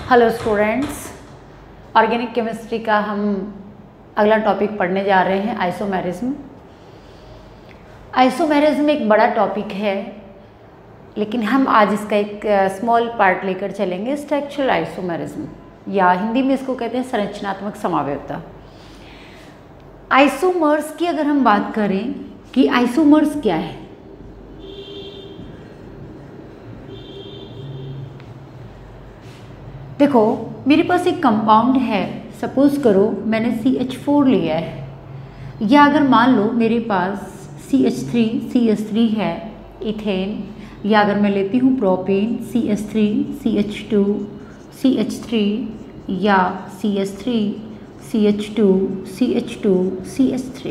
Hello students, organic chemistry का हम अगला टॉपिक पढ़ने जा रहे हैं आइसोमेरिज्म। आइसोमेरिज्म एक बड़ा टॉपिक है, लेकिन हम आज इसका एक स्मॉल पार्ट लेकर चलेंगे, स्ट्रक्चरल आइसोमेरिज्म, या हिंदी में इसको कहते हैं संरचनात्मक समावयवता। आइसोमर्स की अगर हम बात करें कि आइसोमर्स क्या है, देखो मेरे पास एक कंपाउंड है, सपोज करो मैंने CH4 लिया है, या अगर मान लो मेरे पास CH3 है इथेन, या अगर मैं लेती हूँ प्रोपेन CH3 CH2 CH3 या CH3 CH2 CH2 CH3।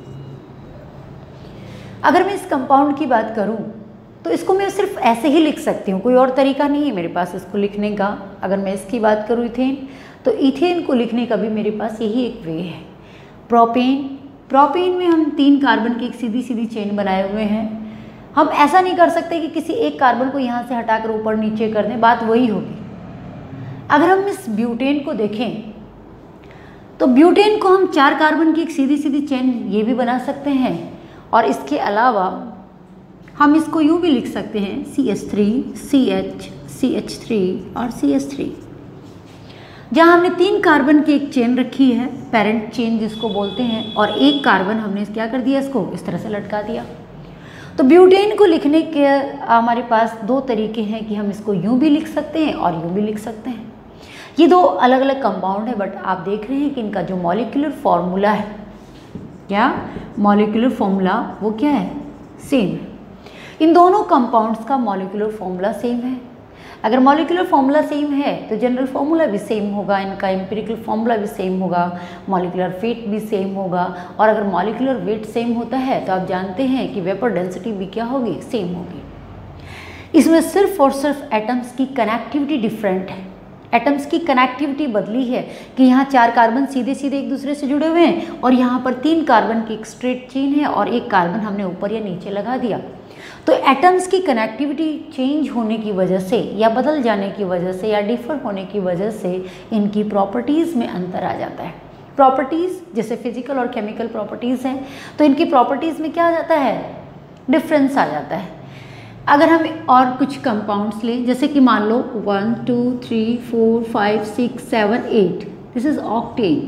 अगर मैं इस कंपाउंड की बात करूँ तो इसको मैं सिर्फ ऐसे ही लिख सकती हूँ, कोई और तरीका नहीं है मेरे पास इसको लिखने का। अगर मैं इसकी बात करूँ इथेन, तो इथेन को लिखने का भी मेरे पास यही एक वे है। प्रोपेन में हम 3 कार्बन की एक सीधी सीधी चेन बनाए हुए हैं। हम ऐसा नहीं कर सकते कि किसी एक कार्बन को यहाँ से हटाकर ऊपर नीचे कर दें, बात वही होगी। अगर हम इस ब्यूटेन को देखें तो ब्यूटेन को हम 4 कार्बन की एक सीधी सीधी चेन ये भी बना सकते हैं, और इसके अलावा हम इसको यूँ भी लिख सकते हैं CH3 CH CH3 और CH3। जहाँ हमने 3 कार्बन की एक चेन रखी है, पेरेंट चेन जिसको बोलते हैं, और एक कार्बन हमने क्या कर दिया, इसको इस तरह से लटका दिया। तो ब्यूटेन को लिखने के हमारे पास 2 तरीके हैं कि हम इसको यूँ भी लिख सकते हैं और यूँ भी लिख सकते हैं। ये 2 अलग अलग कंपाउंड है, बट आप देख रहे हैं कि इनका जो मॉलिक्यूलर फॉर्मूला है, क्या मॉलिक्यूलर फॉर्मूला वो क्या है, सेम है। इन दोनों कंपाउंड्स का मॉलिक्यूलर फॉर्मूला सेम है। अगर मॉलिक्यूलर फॉर्मूला सेम है तो जनरल फॉर्मूला भी सेम होगा, इनका एम्पिरिकल फॉर्मूला भी सेम होगा, मॉलिक्यूलर वेट भी सेम होगा। और अगर मॉलिक्यूलर वेट सेम होता है तो आप जानते हैं कि वेपर डेंसिटी भी क्या होगी, सेम होगी। इसमें सिर्फ और सिर्फ एटम्स की कनेक्टिविटी डिफरेंट है। एटम्स की कनेक्टिविटी बदली है कि यहाँ 4 कार्बन सीधे सीधे एक दूसरे से जुड़े हुए हैं, और यहाँ पर 3 कार्बन की एक स्ट्रेट चेन है और एक कार्बन हमने ऊपर या नीचे लगा दिया। तो एटम्स की कनेक्टिविटी चेंज होने की वजह से, या बदल जाने की वजह से, या डिफर होने की वजह से इनकी प्रॉपर्टीज़ में अंतर आ जाता है। प्रॉपर्टीज़ जैसे फिजिकल और केमिकल प्रॉपर्टीज़ हैं, तो इनकी प्रॉपर्टीज़ में क्या आ जाता है, डिफरेंस आ जाता है। अगर हम और कुछ कंपाउंड्स लें, जैसे कि मान लो 1 2 3 4 5 6 7 8, दिस इज ऑक्टेन।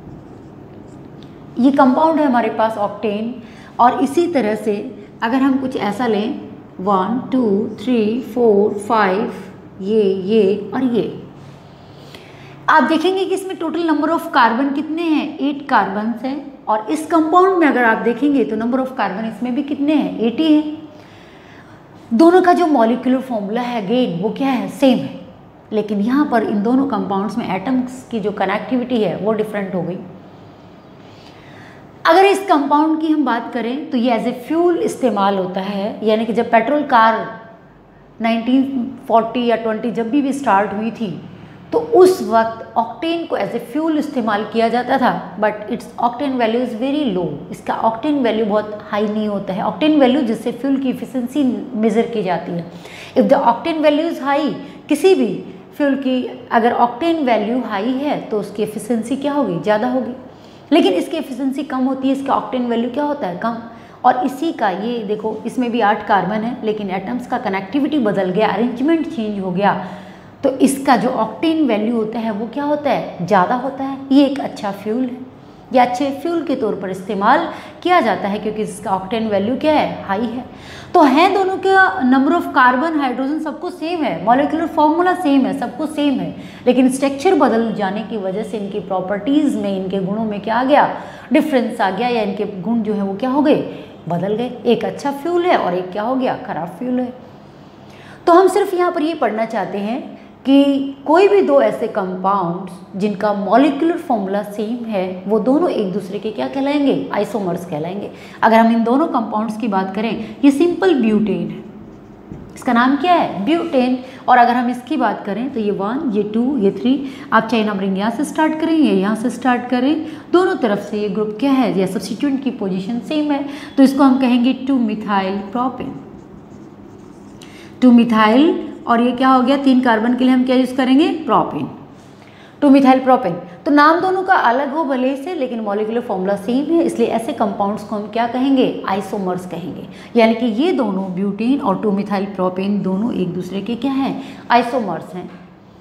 ये कंपाउंड है हमारे पास ऑक्टेन। और इसी तरह से अगर हम कुछ ऐसा लें 1 2 3 4 5, ये और ये, आप देखेंगे कि इसमें टोटल नंबर ऑफ कार्बन कितने हैं, 8 कार्बन हैं। और इस कंपाउंड में अगर आप देखेंगे तो नंबर ऑफ कार्बन इसमें भी कितने हैं, 80 हैं। दोनों का जो मॉलिक्यूलर फॉर्मूला है अगेन वो क्या है, सेम है। लेकिन यहाँ पर इन दोनों कंपाउंड्स में एटम्स की जो कनेक्टिविटी है वो डिफरेंट हो गई। अगर इस कंपाउंड की हम बात करें तो ये एज ए फ्यूल इस्तेमाल होता है, यानी कि जब पेट्रोल कार 1940 या 20 जब भी स्टार्ट हुई थी, तो उस वक्त ऑक्टेन को एज ए फ्यूल इस्तेमाल किया जाता था। But it's octane value is very low, इसका ऑक्टेन वैल्यू बहुत हाई नहीं होता है। ऑक्टेन वैल्यू जिससे फ्यूल की इफिशिएंसी मेज़र की जाती है, if the octane value is high, किसी भी फ्यूल की अगर ऑक्टेन वैल्यू हाई है तो उसकी एफिशिएंसी क्या होगी, ज़्यादा होगी। लेकिन इसकी एफिशिएंसी कम होती है, इसका ऑक्टेन वैल्यू क्या होता है, कम। और इसी का ये देखो, इसमें भी 8 कार्बन है, लेकिन एटम्स का कनेक्टिविटी बदल गया, अरेंजमेंट चेंज हो गया, तो इसका जो ऑक्टेन वैल्यू होता है वो क्या होता है, ज़्यादा होता है। ये एक अच्छा फ्यूल है, ये अच्छे फ्यूल के तौर पर इस्तेमाल किया जाता है क्योंकि इसका ऑक्टेन वैल्यू क्या है, हाई है। तो हैं दोनों का नंबर ऑफ कार्बन, हाइड्रोजन सबको सेम है, मॉलिक्यूलर फॉर्मूला सेम है, सबको सेम है, लेकिन स्ट्रक्चर बदल जाने की वजह से इनकी प्रॉपर्टीज़ में, इनके गुणों में क्या आ गया, डिफरेंस आ गया, या इनके गुण जो है वो क्या हो गए, बदल गए। एक अच्छा फ्यूल है और एक क्या हो गया, खराब फ्यूल है। तो हम सिर्फ यहाँ पर ये पढ़ना चाहते हैं कि कोई भी 2 ऐसे कंपाउंड्स जिनका मॉलिक्यूलर फॉर्मूला सेम है, वो दोनों एक दूसरे के क्या कहलाएंगे, आइसोमर्स कहलाएंगे। अगर हम इन दोनों कंपाउंड्स की बात करें, ये सिंपल ब्यूटेन है, इसका नाम क्या है, ब्यूटेन। और अगर हम इसकी बात करें तो ये 1 ये 2 ये 3, आप चाहे नंबरिंग यहाँ से स्टार्ट करें या यहाँ से स्टार्ट करें, दोनों तरफ से ये ग्रुप क्या है, या सब्स्टिट्यूएंट की पोजीशन सेम है, तो इसको हम कहेंगे 2 मिथाइल प्रोपेन। 2 मिथाइल और ये क्या हो गया, 3 कार्बन के लिए हम क्या यूज़ करेंगे, प्रोपेन, 2 मिथाइल प्रोपेन। तो नाम दोनों का अलग हो भले से, लेकिन मॉलिक्यूलर फॉर्मूला सेम है, इसलिए ऐसे कंपाउंड्स को हम क्या कहेंगे, आइसोमर्स कहेंगे। यानी कि ये दोनों ब्यूटेन और 2 मिथाइल प्रोपेन दोनों एक दूसरे के क्या हैं, आइसोमर्स हैं।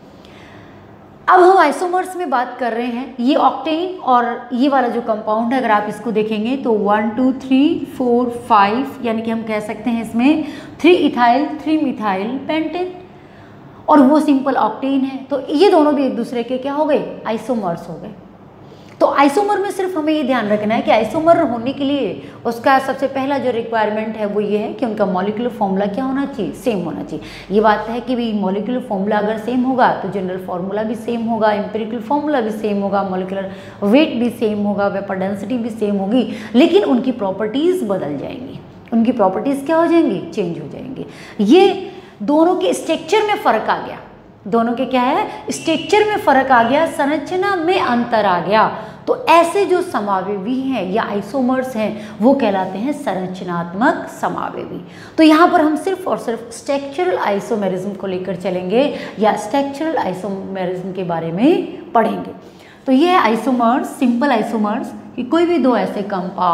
अब हम आइसोमर्स में बात कर रहे हैं, ये ऑक्टेन और ये वाला जो कंपाउंड है अगर आप इसको देखेंगे तो 1 2 3 4 5 यानी कि हम कह सकते हैं इसमें 3 इथाइल 3 मिथाइल पेंटेन और वो सिंपल ऑक्टेन है। तो ये दोनों भी एक दूसरे के क्या हो गए, आइसोमर्स हो गए। तो आइसोमर में सिर्फ हमें ये ध्यान रखना है कि आइसोमर होने के लिए उसका सबसे पहला जो रिक्वायरमेंट है वो ये है कि उनका मॉलिक्यूलर फॉर्मूला क्या होना चाहिए, सेम होना चाहिए। ये बात है कि भाई मॉलिक्यूलर फॉर्मूला अगर सेम होगा तो जनरल फार्मूला भी सेम होगा, एम्पिरिकल फार्मूला भी सेम होगा, मॉलिक्यूलर वेट भी सेम होगा, वेपर डेंसिटी भी सेम होगी, लेकिन उनकी प्रॉपर्टीज़ बदल जाएंगी। उनकी प्रॉपर्टीज़ क्या हो जाएंगी, चेंज हो जाएंगी। ये दोनों के स्ट्रक्चर में फ़र्क आ गया, दोनों के क्या है, स्ट्रक्चर में फ़र्क आ गया, संरचना में अंतर आ गया। तो ऐसे जो समावेवी हैं या आइसोमर्स हैं वो कहलाते हैं संरचनात्मक समावेवी। तो यहाँ पर हम सिर्फ और सिर्फ स्ट्रक्चरल आइसोमेरिज्म को लेकर चलेंगे या स्ट्रक्चरल आइसोमेरिज्म के बारे में पढ़ेंगे। तो ये है आइसोमर्स, सिंपल आइसोमर्स, कि कोई भी दो ऐसे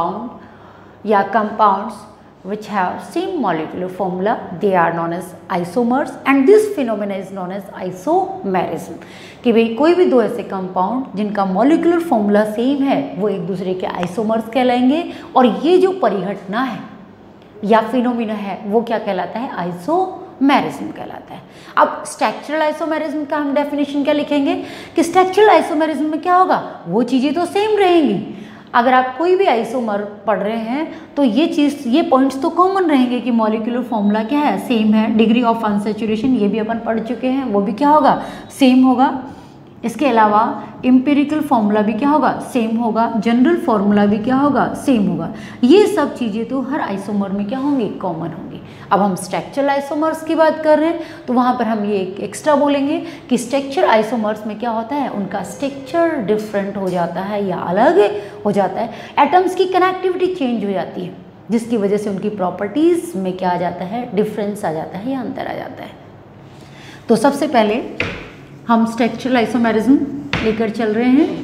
कंपाउंड या compounds which have same molecular formula, they are known as isomers and this phenomena is known as isomerism। कि भाई कोई भी दो ऐसे कंपाउंड जिनका मॉलिक्यूलर फॉर्मूला सेम है वो एक दूसरे के आइसोमर्स कहलाएंगे और ये जो परिघटना है या फिनोमिना है वो क्या कहलाता है, आइसोमेरिज्म कहलाता है। अब स्ट्रक्चरल आइसोमेरिज्म का हम डेफिनेशन क्या लिखेंगे कि स्ट्रक्चरल आइसोमेरिज्म में क्या होगा, वो चीज़ें तो सेम रहेंगी। अगर आप कोई भी आइसोमर पढ़ रहे हैं तो ये पॉइंट्स तो कॉमन रहेंगे कि मॉलिक्यूलर फॉर्मूला क्या है, सेम है। डिग्री ऑफ अनसैचुरेशन ये भी अपन पढ़ चुके हैं, वो भी क्या होगा, सेम होगा। इसके अलावा एम्पिरिकल फॉर्मूला भी क्या होगा, सेम होगा। जनरल फॉर्मूला भी क्या होगा, सेम होगा। ये सब चीज़ें तो हर आइसोमर में क्या होंगी, कॉमन होंगी। अब हम स्ट्रक्चरल आइसोमर्स की बात कर रहे हैं तो वहाँ पर हम ये एक एक्स्ट्रा बोलेंगे कि स्ट्रक्चर आइसोमर्स में क्या होता है, उनका स्ट्रक्चर डिफरेंट हो जाता है या अलग हो जाता है। एटम्स की कनेक्टिविटी चेंज हो जाती है जिसकी वजह से उनकी प्रॉपर्टीज़ में क्या आ जाता है, डिफरेंस आ जाता है या अंतर आ जाता है। तो सबसे पहले हम स्ट्रक्चरल आइसोमेरिज्म लेकर चल रहे हैं।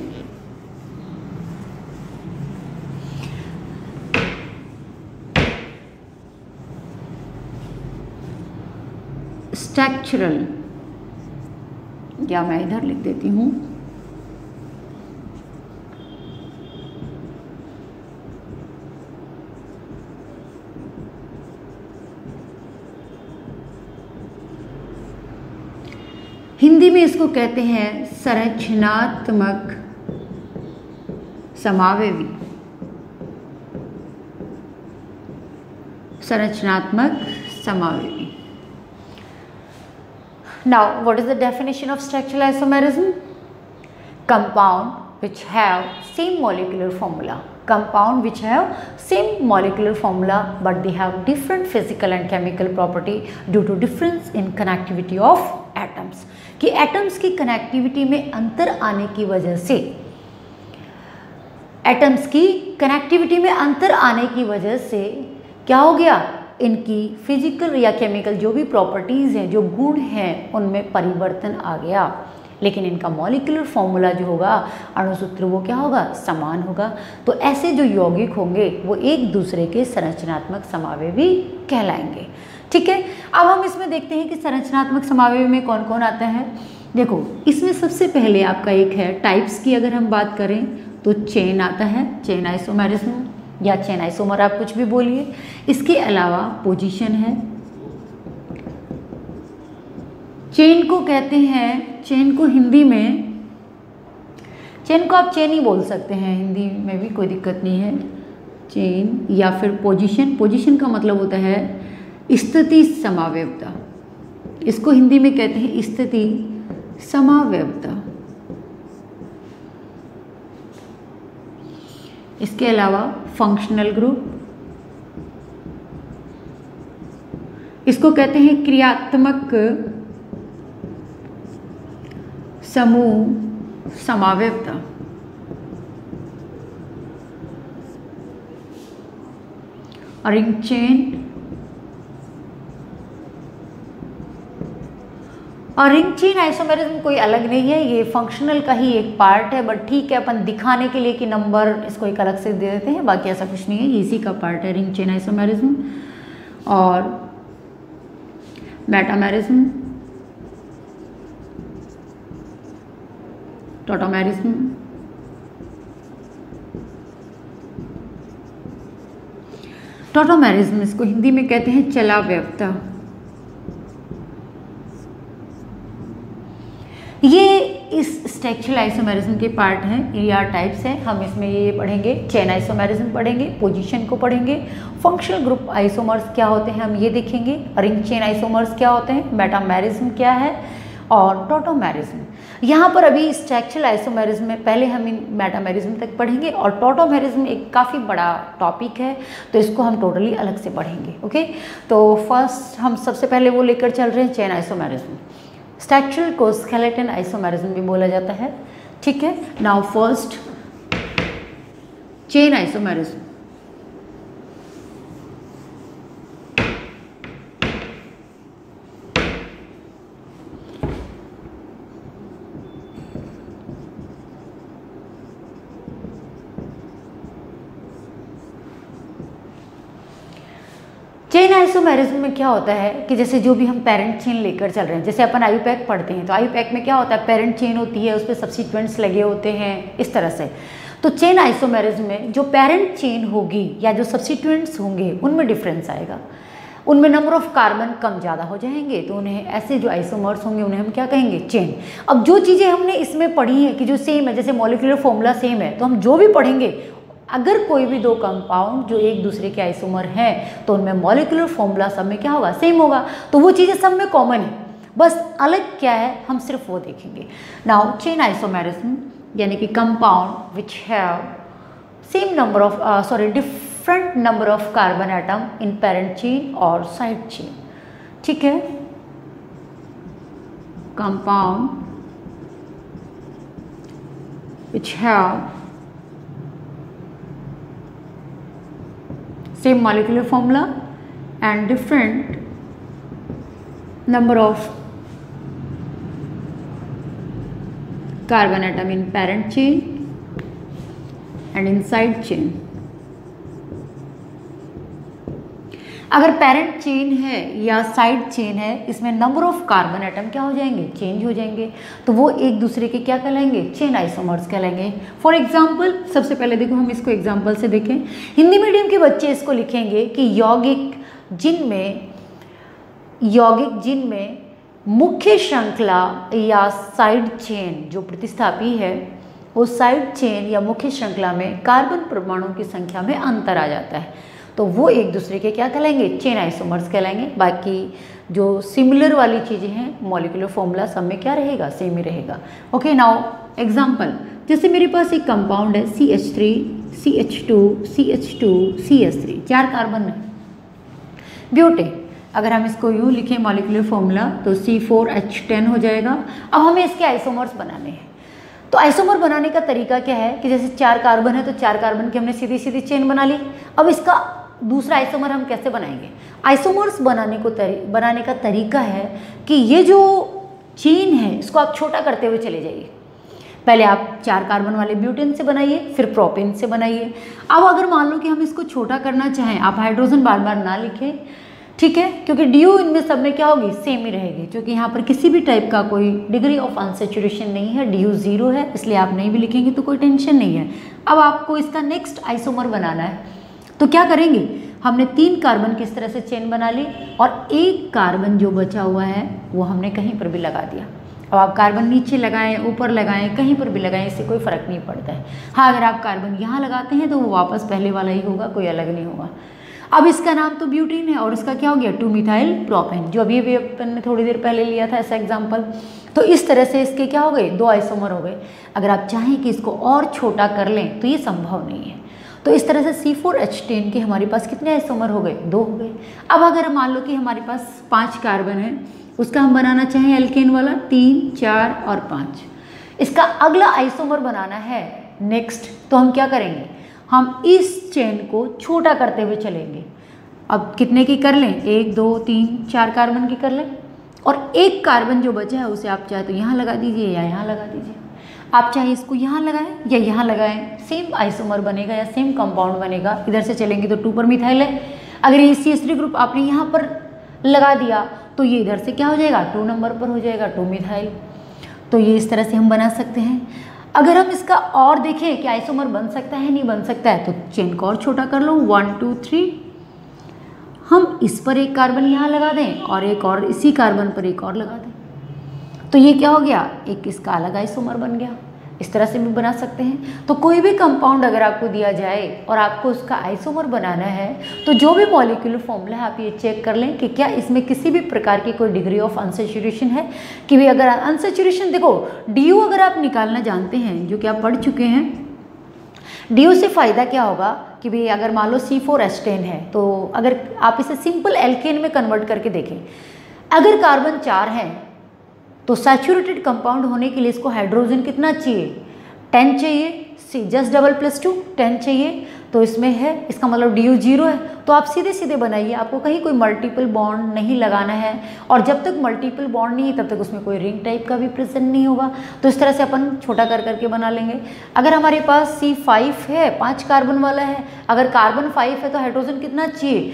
स्ट्रक्चरल, या मैं इधर लिख देती हूँ, हिंदी में इसको कहते हैं संरचनात्मक समावेवी। संरचनात्मक समावेवी। Now, what is the definition of structural isomerism? Compound which have same molecular formula. Compound which have same molecular formula but they have different physical and chemical property due to difference in connectivity of atoms. कि atoms की connectivity में अंतर आने की वजह से, atoms की connectivity में अंतर आने की वजह से क्या हो गया, इनकी फिजिकल या केमिकल जो भी प्रॉपर्टीज़ हैं, जो गुण हैं, उनमें परिवर्तन आ गया। लेकिन इनका मॉलिक्यूलर फॉर्मूला जो होगा, अणुसूत्र, वो क्या होगा, समान होगा। तो ऐसे जो यौगिक होंगे वो एक दूसरे के संरचनात्मक समावेवी कहलाएंगे। ठीक है, अब हम इसमें देखते हैं कि संरचनात्मक समावेवी में कौन कौन आता है। देखो, इसमें सबसे पहले आपका एक है टाइप्स की अगर हम बात करें तो चेन आता है, चेन आइसोमेरिज्म या चेन आइसोमर, आप कुछ भी बोलिए। इसके अलावा पोजीशन है, चेन को कहते हैं, चेन को हिंदी में, चेन को आप चेन ही बोल सकते हैं, हिंदी में भी कोई दिक्कत नहीं है, चेन। या फिर पोजीशन, पोजीशन का मतलब होता है स्थिति समावेवता, इसको हिंदी में कहते हैं स्थिति समावेवता। इसके अलावा फंक्शनल ग्रुप, इसको कहते हैं क्रियात्मक समूह समावेवता। और रिंग चेन और रिंग चेन आइसोमेरिज्म कोई अलग नहीं है, ये फंक्शनल का ही एक पार्ट है, बट ठीक है अपन दिखाने के लिए कि नंबर इसको एक अलग से दे देते हैं, बाकी ऐसा कुछ नहीं है, ये इसी का पार्ट है रिंग चेन आइसोमेरिज्म। और मेटामेरिज्म, टॉटोमेरिज्म, टॉटोमेरिज्म इसको हिंदी में कहते हैं चलाव्यवता। ये इस स्ट्रक्चरल आइसोमेरिज्म के पार्ट हैं या टाइप्स हैं। हम इसमें ये पढ़ेंगे, चेन आइसोमेरिज्म पढ़ेंगे, पोजीशन को पढ़ेंगे, फंक्शनल ग्रुप आइसोमर्स क्या होते हैं हम ये देखेंगे, रिंग चेन आइसोमर्स क्या होते हैं, मेटामेरिज्म क्या है और टॉटोमेरिज्म। यहाँ पर अभी स्ट्रक्चरल आइसोमेरिज्म में पहले हम इन मेटामेरिज्म तक पढ़ेंगे और टॉटोमेरिज्म एक काफ़ी बड़ा टॉपिक है, तो इसको हम टोटली अलग से पढ़ेंगे। ओके, तो फर्स्ट हम सबसे पहले वो लेकर चल रहे हैं चेन आइसोमेरिज्म। स्ट्रक्चरल को स्केलेटन आइसोमेरिज्म भी बोला जाता है, ठीक है। Now first chain isomerism. Chain isomerism में क्या होता है कि जैसे जो भी हम पेरेंट चेन लेकर चल रहे हैं, जैसे अपन आयुपैक पढ़ते हैं तो आयुपैक में क्या होता है, पेरेंट चेन होती है, उस पर सब्सिक्वेंट्स लगे होते हैं, इस तरह से। तो चेन आइसोमेरिज्म में जो पेरेंट चेन होगी या जो सब्सिक्वेंट्स होंगे उनमें डिफरेंस आएगा, उनमें नंबर ऑफ कार्बन कम ज़्यादा हो जाएंगे, तो उन्हें ऐसे जो आइसोमर्स होंगे उन्हें हम क्या कहेंगे, चेन। अब जो चीज़ें हमने इसमें पढ़ी हैं कि जो सेम है, जैसे मॉलिक्यूलर फॉर्मूला सेम है, तो हम जो भी पढ़ेंगे अगर कोई भी दो कंपाउंड जो एक दूसरे के आइसोमर हैं तो उनमें मॉलिक्यूलर फॉर्मूला सब में क्या होगा, सेम होगा, तो वो चीज़ें सब में कॉमन है, बस अलग क्या है हम सिर्फ वो देखेंगे। नाउ चेन आइसोमेरिज्म यानी कि compound which have same number of different number of carbon atom in parent chain और साइड चेन, ठीक है। Compound which have same molecular formula and different number of carbon atom in parent chain and in side chain। अगर parent chain है या side chain है, इसमें number of carbon atom क्या हो जाएंगे, चेंज हो जाएंगे, तो वो एक दूसरे के क्या कहलाएंगे, चेन आइसोमर्स कहलाएंगे। फॉर एग्जांपल सबसे पहले देखो हम इसको एग्जांपल से देखें, हिंदी मीडियम के बच्चे इसको लिखेंगे कि यौगिक जिन में मुख्य श्रृंखला या साइड चेन जो प्रतिस्थापी है, वो साइड चेन या मुख्य श्रृंखला में कार्बन परमाणुओं की संख्या में अंतर आ जाता है, तो वो एक दूसरे के क्या कहलाएंगे, चेन आइसोमर्स कहलाएंगे। बाकी जो सिमिलर वाली चीज़ें हैं मॉलिक्यूलर फॉर्मूला सब में क्या रहेगा, सेम ही रहेगा। ओके, नाउ एग्जांपल, जैसे मेरे पास एक कंपाउंड है CH3 CH2 CH2 CH3, 4 carbon है, ब्यूटेन। अगर हम इसको यूँ लिखें मॉलिक्यूलर फॉर्मूला तो C4H10 हो जाएगा। अब हमें इसके आइसोमर्स बनाने हैं, तो आइसोमर बनाने का तरीका क्या है कि जैसे 4 कार्बन है तो 4 कार्बन की हमने सीधी सीधी चेन बना ली। अब इसका दूसरा आइसोमर हम कैसे बनाएंगे, आइसोमर्स बनाने का तरीका है कि ये जो चेन है इसको आप छोटा करते हुए चले जाइए। पहले आप 4 कार्बन वाले ब्यूटेन से बनाइए, फिर प्रोपेन से बनाइए। अब अगर मान लो कि हम इसको छोटा करना चाहें, आप हाइड्रोजन बार बार ना लिखें, ठीक है, क्योंकि ड्यू इनमें सब में क्या होगी, सेम ही रहेगी, क्योंकि यहाँ पर किसी भी टाइप का कोई डिग्री ऑफ अनसेचुरेशन नहीं है, ड्यू 0 है, इसलिए आप नहीं भी लिखेंगे तो कोई टेंशन नहीं है। अब आपको इसका नेक्स्ट आइसोमर बनाना है, तो क्या करेंगे, हमने 3 कार्बन किस तरह से चेन बना ली और 1 कार्बन जो बचा हुआ है वो हमने कहीं पर भी लगा दिया। अब आप कार्बन नीचे लगाएं, ऊपर लगाएं, कहीं पर भी लगाएं, इससे कोई फ़र्क नहीं पड़ता है। हाँ, अगर आप कार्बन यहाँ लगाते हैं तो वो वापस पहले वाला ही होगा, कोई अलग नहीं होगा। अब इसका नाम तो ब्यूटीन है और इसका क्या हो गया, 2-मिथाइल प्रोपेन, जो अभी अपन ने थोड़ी देर पहले लिया था ऐसा एग्जाम्पल। तो इस तरह से इसके क्या हो गए, 2 आइसोमर हो गए। अगर आप चाहें कि इसको और छोटा कर लें तो ये संभव नहीं है। तो इस तरह से C4H10 के हमारे पास कितने आइसोमर हो गए, 2 हो गए। अब अगर मान लो कि हमारे पास 5 कार्बन है, उसका हम बनाना चाहें एल्केन वाला, 3, 4 और 5, इसका अगला आइसोमर बनाना है नेक्स्ट, तो हम क्या करेंगे, हम इस चेन को छोटा करते हुए चलेंगे। अब कितने की कर लें, 1, 2, 3, 4 कार्बन की कर लें, और एक कार्बन जो बचा है उसे आप चाहे तो यहाँ लगा दीजिए या यहाँ लगा दीजिए, आप चाहे इसको यहाँ लगाएं या यहाँ लगाएं, सेम आइसोमर बनेगा या सेम कंपाउंड बनेगा। इधर से चलेंगे तो 2 पर मिथाइल है, अगर ये CH3 ग्रुप आपने यहाँ पर लगा दिया तो ये इधर से क्या हो जाएगा, 2 नंबर पर हो जाएगा 2 मिथाइल। तो ये इस तरह से हम बना सकते हैं। अगर हम इसका और देखें कि आइसोमर बन सकता है नहीं बन सकता है, तो चेन को और छोटा कर लो, 1 2 3, हम इस पर एक कार्बन यहाँ लगा दें और एक और इसी कार्बन पर एक और लगा दें, तो ये क्या हो गया, एक इसका अलग आइसोमर बन गया। इस तरह से भी बना सकते हैं। तो कोई भी कंपाउंड अगर आपको दिया जाए और आपको उसका आइसोमर बनाना है, तो जो भी मॉलिक्यूलर फॉर्मूला है आप ये चेक कर लें कि क्या इसमें किसी भी प्रकार की कोई डिग्री ऑफ अनसैचुरेशन है, कि भाई अगर अनसैचुरेशन, देखो DU अगर आप निकालना जानते हैं, जो कि आप पढ़ चुके हैं, DU से फ़ायदा क्या होगा कि भाई अगर मान लो C4H10 है, तो अगर आप इसे सिंपल एल्केन में कन्वर्ट करके देखें, अगर कार्बन 4 है तो सैचुरेटेड कंपाउंड होने के लिए इसको हाइड्रोजन कितना चाहिए, 10 चाहिए, जस्ट डबल प्लस 2 10 चाहिए, तो इसमें है, इसका मतलब DU 0 है। तो आप सीधे सीधे बनाइए, आपको कहीं कोई मल्टीपल बॉन्ड नहीं लगाना है, और जब तक मल्टीपल बॉन्ड नहीं है तब तक उसमें कोई रिंग टाइप का भी प्रेजेंट नहीं होगा। तो इस तरह से अपन छोटा कर करके बना लेंगे। अगर हमारे पास C5 है, 5 कार्बन वाला है, अगर कार्बन 5 है तो हाइड्रोजन कितना चाहिए,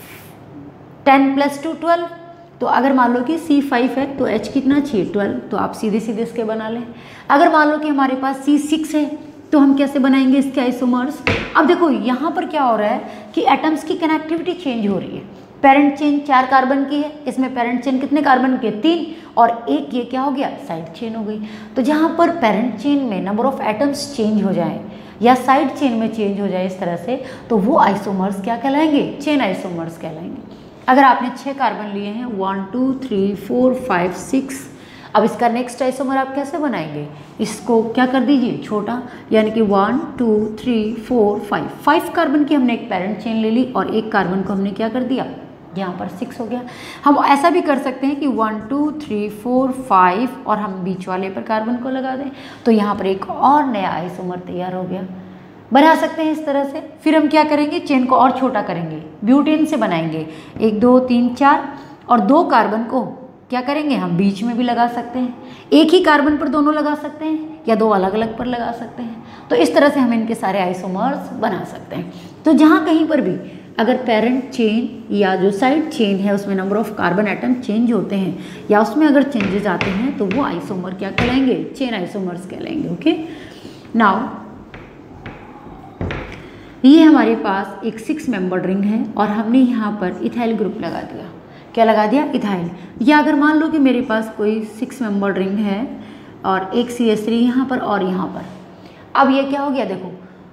10 + 2 12। तो अगर मान लो कि C5 है तो H कितना चाहिए, 12, तो आप सीधे सीधे इसके बना लें। अगर मान लो कि हमारे पास C6 है तो हम कैसे बनाएंगे इसके आइसोमर्स। अब देखो यहाँ पर क्या हो रहा है कि एटम्स की कनेक्टिविटी चेंज हो रही है। पेरेंट चेन 4 कार्बन की है, इसमें पेरेंट चेन कितने कार्बन के, 3, और एक ये क्या हो गया, साइड चेन हो गई। तो जहाँ पर पेरेंट चेन में नंबर ऑफ एटम्स चेंज हो जाएं या साइड चेन में चेंज हो जाए इस तरह से, तो वो आइसोमर्स क्या कहलाएंगे, चेन आइसोमर्स कहलाएंगे। अगर आपने 6 कार्बन लिए हैं, 1 2 3 4 5 6, अब इसका नेक्स्ट आइसोमर आप कैसे बनाएंगे, इसको क्या कर दीजिए छोटा, यानी कि 1 2 3 4 5 कार्बन की हमने एक पेरेंट चेन ले ली और एक कार्बन को हमने क्या कर दिया, यहाँ पर 6 हो गया। हम ऐसा भी कर सकते हैं कि 1 2 3 4 5 और हम बीच वाले पर कार्बन को लगा दें, तो यहाँ पर एक और नया आइसोमर तैयार हो गया। बना सकते हैं इस तरह से। फिर हम क्या करेंगे, चेन को और छोटा करेंगे, ब्यूटेन से बनाएंगे, 1 2 3 4, और 2 कार्बन को क्या करेंगे, हम बीच में भी लगा सकते हैं, एक ही कार्बन पर दोनों लगा सकते हैं या 2 अलग अलग पर लगा सकते हैं। तो इस तरह से हम इनके सारे आइसोमर्स बना सकते हैं। तो जहाँ कहीं पर भी अगर पेरेंट चेन या जो साइड चेन है उसमें number of carbon atom change होते हैं या उसमें अगर चेंजेस आते हैं, तो वो आइसोमर क्या कहलाएंगे, चेन आइसोमर्स कहलाएंगे। ओके, नाउ ये हमारे पास एक 6 मेंबर्ड रिंग है और हमने यहाँ पर इथाइल ग्रुप लगा दिया। क्या लगा दिया, इथाइल। या अगर मान लो कि मेरे पास कोई 6 मेंबर्ड रिंग है और एक CH3 यहाँ पर और यहाँ पर, अब ये क्या हो गया, देखो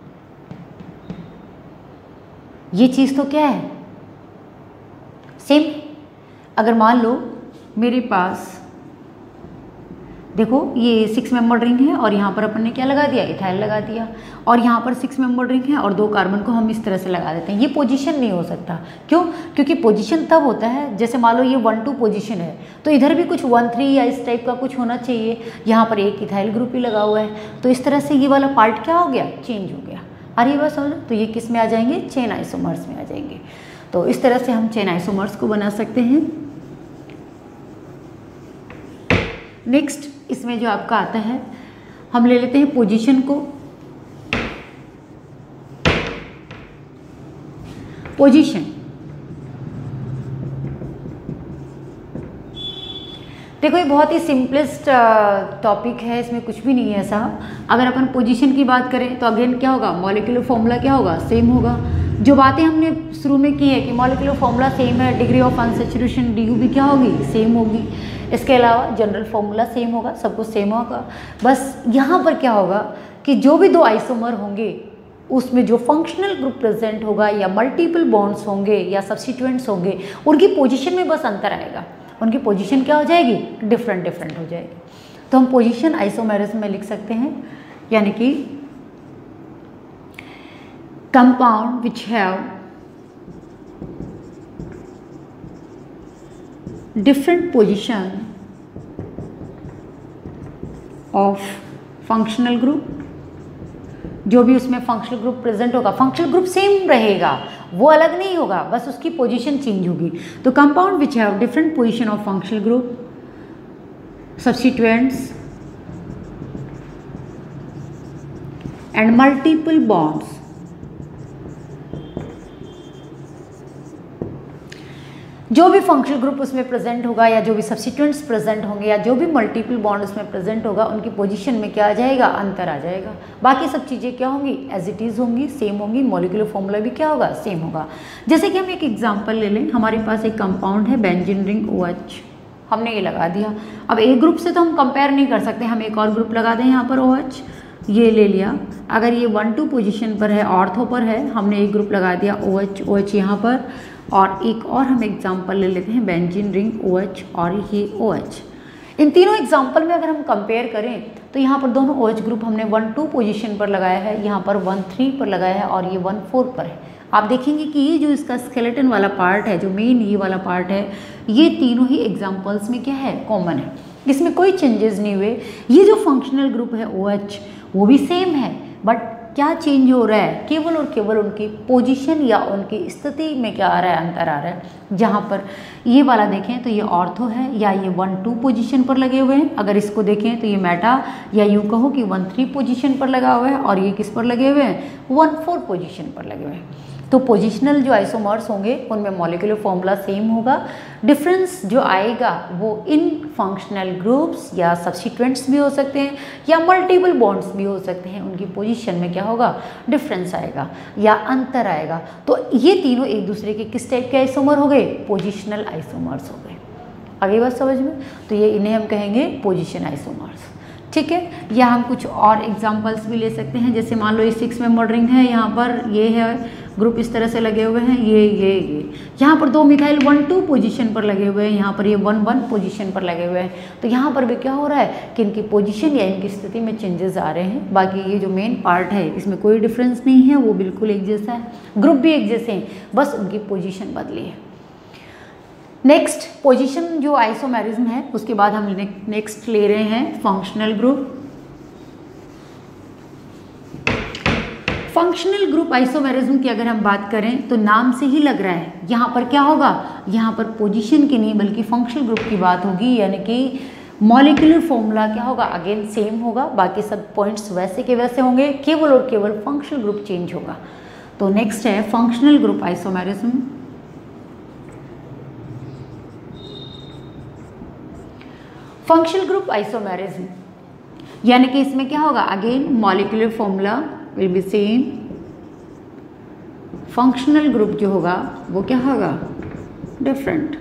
ये चीज़ तो क्या है, सेम। अगर मान लो मेरे पास देखो ये 6 मेंबर्ड रिंग है और यहाँ पर अपन ने क्या लगा दिया, इथाइल लगा दिया, और यहाँ पर 6 मेंबर्ड रिंग है और 2 कार्बन को हम इस तरह से लगा देते हैं। ये पोजीशन नहीं हो सकता, क्यों, क्योंकि पोजीशन तब होता है जैसे मान लो ये 1 2 पोजीशन है, तो इधर भी कुछ 1 3 या इस टाइप का कुछ होना चाहिए। यहाँ पर एक इथाइल ग्रुप ही लगा हुआ है, तो इस तरह से ये वाला पार्ट क्या हो गया, चेंज हो गया। अरे बस समझो, तो ये किस में आ जाएंगे, चेन आइसोमर्स में आ जाएंगे। तो इस तरह से हम चेन आइसोमर्स को बना सकते हैं। नेक्स्ट इसमें जो आपका आता है, हम ले लेते हैं पोजीशन को। पोजीशन देखो ये बहुत ही सिंपलेस्ट टॉपिक है, इसमें कुछ भी नहीं है ऐसा। अगर अपन पोजीशन की बात करें तो अगेन क्या होगा, मॉलिक्यूलर फॉर्मूला क्या होगा, सेम होगा। जो बातें हमने शुरू में की है कि मॉलिक्यूलर फॉर्मूला सेम है, डिग्री ऑफ अनसैचुरेशन DU भी क्या होगी, सेम होगी। इसके अलावा जनरल फॉर्मूला सेम होगा, सब कुछ सेम होगा। बस यहाँ पर क्या होगा कि जो भी 2 आइसोमर होंगे उसमें जो फंक्शनल ग्रुप प्रेजेंट होगा या मल्टीपल बॉन्ड्स होंगे या सब्स्टिट्यूएंट्स होंगे, उनकी पोजीशन में बस अंतर आएगा। उनकी पोजीशन क्या हो जाएगी, डिफरेंट डिफरेंट हो जाएगी। तो हम पोजीशन आइसोमेरिज्म में लिख सकते हैं, यानी कि compound which have different position of functional group, जो भी उसमें फंक्शनल ग्रुप प्रेजेंट होगा, फंक्शनल ग्रुप सेम रहेगा, वो अलग नहीं होगा, बस उसकी पोजीशन चेंज होगी। तो compound which have different position of functional group substituents and multiple bonds जो भी फंक्शनल ग्रुप उसमें प्रेजेंट होगा या जो भी सब्स्टिट्यूएंट्स प्रेजेंट होंगे या जो भी मल्टीपल बॉन्ड उसमें प्रेजेंट होगा उनकी पोजीशन में क्या आ जाएगा, अंतर आ जाएगा। बाकी सब चीज़ें क्या होंगी, एज इट इज़ होंगी, सेम होंगी। मॉलिक्यूलर फॉर्मूला भी क्या होगा, सेम होगा। जैसे कि हम एक एग्जांपल ले लें, हमारे पास एक कंपाउंड है बेंजीन रिंग OH, हमने ये लगा दिया। अब एक ग्रुप से तो हम कंपेयर नहीं कर सकते, हम एक और ग्रुप लगा दें यहाँ पर OH, ये ले लिया। अगर ये 1-2 पोजीशन पर है, ऑर्थो पर है, हमने एक ग्रुप लगा दिया OH यहाँ पर। और एक और हम एग्जांपल ले लेते हैं बेंजीन रिंग OH और ये OH। इन तीनों एग्जांपल में अगर हम कंपेयर करें तो यहाँ पर दोनों OH ग्रुप हमने 1-2 पोजीशन पर लगाया है, यहाँ पर 1-3 पर लगाया है और ये 1-4 पर है। आप देखेंगे कि ये जो इसका स्केलेटन वाला पार्ट है, जो मेन ये वाला पार्ट है, ये तीनों ही एग्जाम्पल्स में क्या है, कॉमन है, इसमें कोई चेंजेस नहीं हुए। ये जो फंक्शनल ग्रुप है OH वो भी सेम है, बट क्या चेंज हो रहा है, केवल और केवल उनकी पोजीशन या उनकी स्थिति में क्या आ रहा है, अंतर आ रहा है। जहाँ पर ये वाला देखें तो ये ऑर्थो है या ये 1-2 पोजीशन पर लगे हुए हैं, अगर इसको देखें तो ये मेटा या यूँ कहो कि 1-3 पोजीशन पर लगा हुआ है, और ये किस पर लगे हुए हैं, 1-4 पोजीशन पर लगे हुए हैं। तो पोजिशनल जो आइसोमर्स होंगे उनमें मॉलिक्यूलर फॉर्मूला सेम होगा। डिफरेंस जो आएगा वो इन फंक्शनल ग्रुप्स या सब्स्टिट्यूएंट्स भी हो सकते हैं या मल्टीपल बॉन्ड्स भी हो सकते हैं, उनकी पोजीशन में क्या होगा, डिफरेंस आएगा या अंतर आएगा। तो ये तीनों एक दूसरे के किस टाइप के आइसोमर हो गए, पोजिशनल आइसोमर्स हो गए। आगे बात समझ में, तो ये इन्हें हम कहेंगे पोजिशन आइसोमर्स, ठीक है। या हम कुछ और एग्जांपल्स भी ले सकते हैं, जैसे मान लो ये 6 मेंबर रिंग है, यहाँ पर ये है ग्रुप इस तरह से लगे हुए हैं, ये यहाँ पर 2 मिथाइल 1-2 पोजीशन पर लगे हुए हैं, यहाँ पर ये 1-1 पोजीशन पर लगे हुए हैं। तो यहाँ पर भी क्या हो रहा है कि इनकी पोजीशन या इनकी स्थिति में चेंजेस आ रहे हैं। बाकी ये जो मेन पार्ट है इसमें कोई डिफरेंस नहीं है, वो बिल्कुल एक जैसा है, ग्रुप भी एक जैसे हैं, बस उनकी पोजीशन बदली है। नेक्स्ट पोजीशन जो आइसोमेरिज्म है, उसके बाद हम नेक्स्ट ले रहे हैं functional group. Functional group isomerism की अगर हम बात करें तो नाम से ही लग रहा है, यहाँ पर क्या होगा, यहाँ पर पोजीशन की नहीं बल्कि फंक्शनल ग्रुप की बात होगी, यानी कि मॉलिक्यूलर फॉर्मूला क्या होगा, अगेन सेम होगा, बाकी सब पॉइंट्स वैसे के वैसे होंगे, केवल और केवल फंक्शनल ग्रुप चेंज होगा। तो नेक्स्ट है functional group isomerism. Functional group isomerism यानी कि इसमें क्या होगा, again molecular formula will be same, functional group जो होगा वो क्या होगा, डिफरेंट।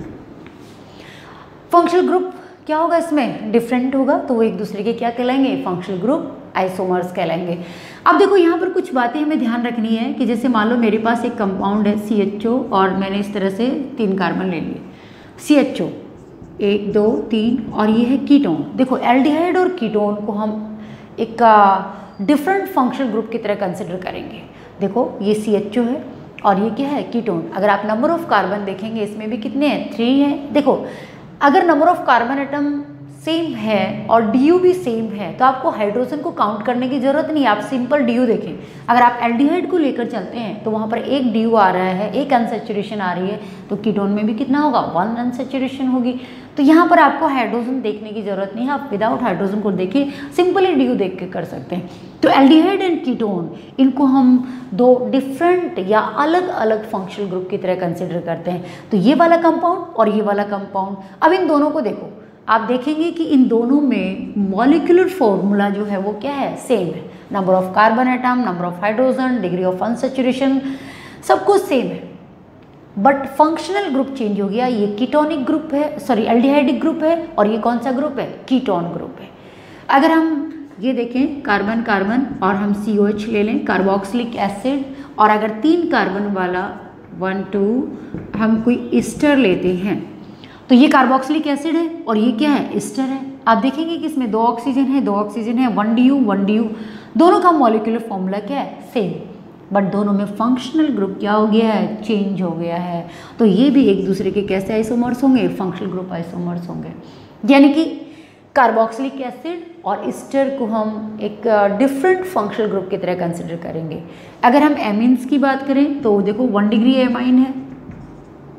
फंक्शनल ग्रुप क्या होगा, इसमें डिफरेंट होगा, तो वो एक दूसरे के क्या कहलाएंगे, फंक्शनल ग्रुप आइसोमर्स कहलाएंगे। अब देखो यहाँ पर कुछ बातें हमें ध्यान रखनी है कि जैसे मान लो मेरे पास एक कंपाउंड है CHO और मैंने इस तरह से 3 कार्बन ले लिए, CHO 1 2 3 और ये है कीटोन। देखो एल्डिहाइड और कीटोन को हम एक डिफरेंट फंक्शनल ग्रुप की तरह कंसिडर करेंगे। देखो ये CHO है और ये क्या है, कीटोन। अगर आप नंबर ऑफ कार्बन देखेंगे इसमें भी कितने हैं, 3 हैं। देखो अगर number of carbon atom same है और DU भी सेम है तो आपको हाइड्रोजन को काउंट करने की जरूरत नहीं है, आप सिंपल DU देखें। अगर आप एल्डिहाइड को लेकर चलते हैं तो वहाँ पर एक DU आ रहा है, एक अनसैचुरेशन आ रही है, तो कीटोन में भी कितना होगा, 1 अनसैचुरेशन होगी। तो यहाँ पर आपको हाइड्रोजन देखने की जरूरत नहीं है, आप विदाउट हाइड्रोजन को देखिए, सिंपली DU देख के कर सकते हैं। तो एल्डिहाइड एंड कीटोन इनको हम 2 डिफरेंट या अलग अलग फंक्शनल ग्रुप की तरह कंसिडर करते हैं। तो ये वाला कंपाउंड और ये वाला कंपाउंड, अब इन दोनों को देखो, आप देखेंगे कि इन दोनों में मॉलिक्यूलर फॉर्मूला जो है वो क्या है, सेम है। Number of carbon atom, number of hydrogen, degree of unsaturation, सब कुछ सेम है, बट फंक्शनल ग्रुप चेंज हो गया। ये कीटोनिक ग्रुप है, सॉरी एल्डिहाइडिक ग्रुप है, और ये कौन सा ग्रुप है, कीटोन ग्रुप है। अगर हम ये देखें कार्बन कार्बन और हम COH ले लें, कार्बोक्सिलिक एसिड, और अगर 3 कार्बन वाला 1 2 हम कोई ईस्टर लेते हैं तो ये कार्बोक्सिलिक एसिड है और ये क्या है, ईस्टर है। आप देखेंगे कि इसमें 2 ऑक्सीजन है, 2 ऑक्सीजन है, 1 DU, दोनों का मॉलिक्यूलर फॉर्मूला क्या है, सेम, बट दोनों में फंक्शनल ग्रुप क्या हो गया है, चेंज हो गया है। तो ये भी एक दूसरे के कैसे आइसोमर्स होंगे, फंक्शनल ग्रुप आइसोमर्स होंगे। यानी कि कार्बोक्सिलिक एसिड और ईस्टर को हम एक डिफरेंट फंक्शनल ग्रुप की तरह कंसिडर करेंगे। अगर हम एमीन्स की बात करें तो देखो 1 डिग्री एमाइन है,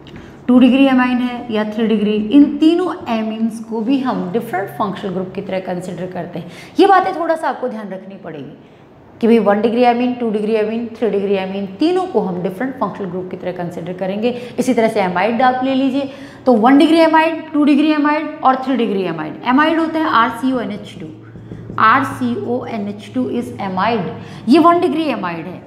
2 डिग्री एमाइन है या 3 डिग्री, इन तीनों एमीन्स को भी हम डिफरेंट फंक्शनल ग्रुप की तरह कंसिडर करते हैं। ये बातें थोड़ा सा आपको ध्यान रखनी पड़ेगी कि भाई 1 degree amine, 2 degree amine, 3 degree amine, तीनों को हम डिफरेंट फंक्शनल ग्रुप की तरह कंसिडर करेंगे। इसी तरह से एमाइड आप ले लीजिए, तो 1 डिग्री एमाइड, 2 डिग्री एमाइड और 3 डिग्री एमाइड। एमाइड होता है RCONH2, RCONH2 इज एमाइड। ये 1 डिग्री एमाइड है,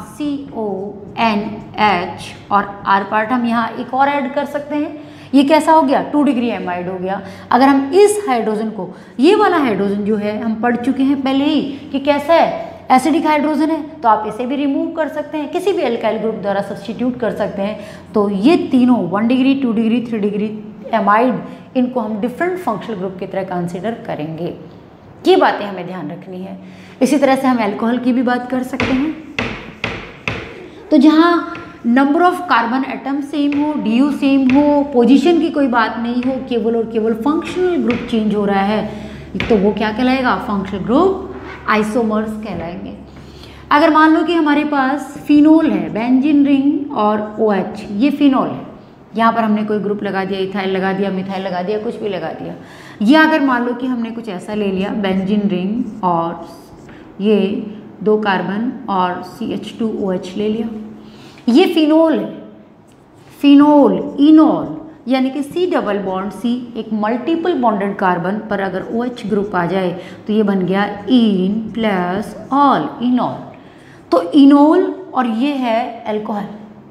RCONH, और R पार्ट हम यहाँ एक और ऐड कर सकते हैं, ये कैसा हो गया, 2 डिग्री एमाइड हो गया। अगर हम इस हाइड्रोजन को, ये वाला हाइड्रोजन जो है हम पढ़ चुके हैं पहले ही कि कैसा है, एसिडिक हाइड्रोजन है, तो आप इसे भी रिमूव कर सकते हैं, किसी भी अल्काइल ग्रुप द्वारा सब्स्टिट्यूट कर सकते हैं। तो ये तीनों 1 डिग्री, 2 डिग्री, 3 डिग्री एमाइड, इनको हम डिफरेंट फंक्शनल ग्रुप की तरह कंसिडर करेंगे। ये बातें हमें ध्यान रखनी है। इसी तरह से हम अल्कोहल की भी बात कर सकते हैं। तो जहाँ number of carbon atom same हो, DU सेम हो, पोजीशन की कोई बात नहीं हो, केवल और केवल फंक्शनल ग्रुप चेंज हो रहा है, तो वो क्या कहलाएगा, फंक्शनल ग्रुप आइसोमर्स कहलाएंगे। अगर मान लो कि हमारे पास फिनोल है, बेंजीन रिंग और OH, ये फिनोल है, यहाँ पर हमने कोई ग्रुप लगा दिया, इथाइल लगा दिया, मिथाइल लगा दिया, कुछ भी लगा दिया। या अगर मान लो कि हमने कुछ ऐसा ले लिया, बेंजीन रिंग और ये 2 कार्बन और CH2OH ले लिया, ये फिनोल है, फिनोल, इनोल, यानी कि C डबल बॉन्ड C, एक मल्टीपल बॉन्डेड कार्बन पर अगर OH ग्रुप आ जाए तो ये बन गया इन प्लस ऑल, इनोल। तो इनोल, और ये है अल्कोहल।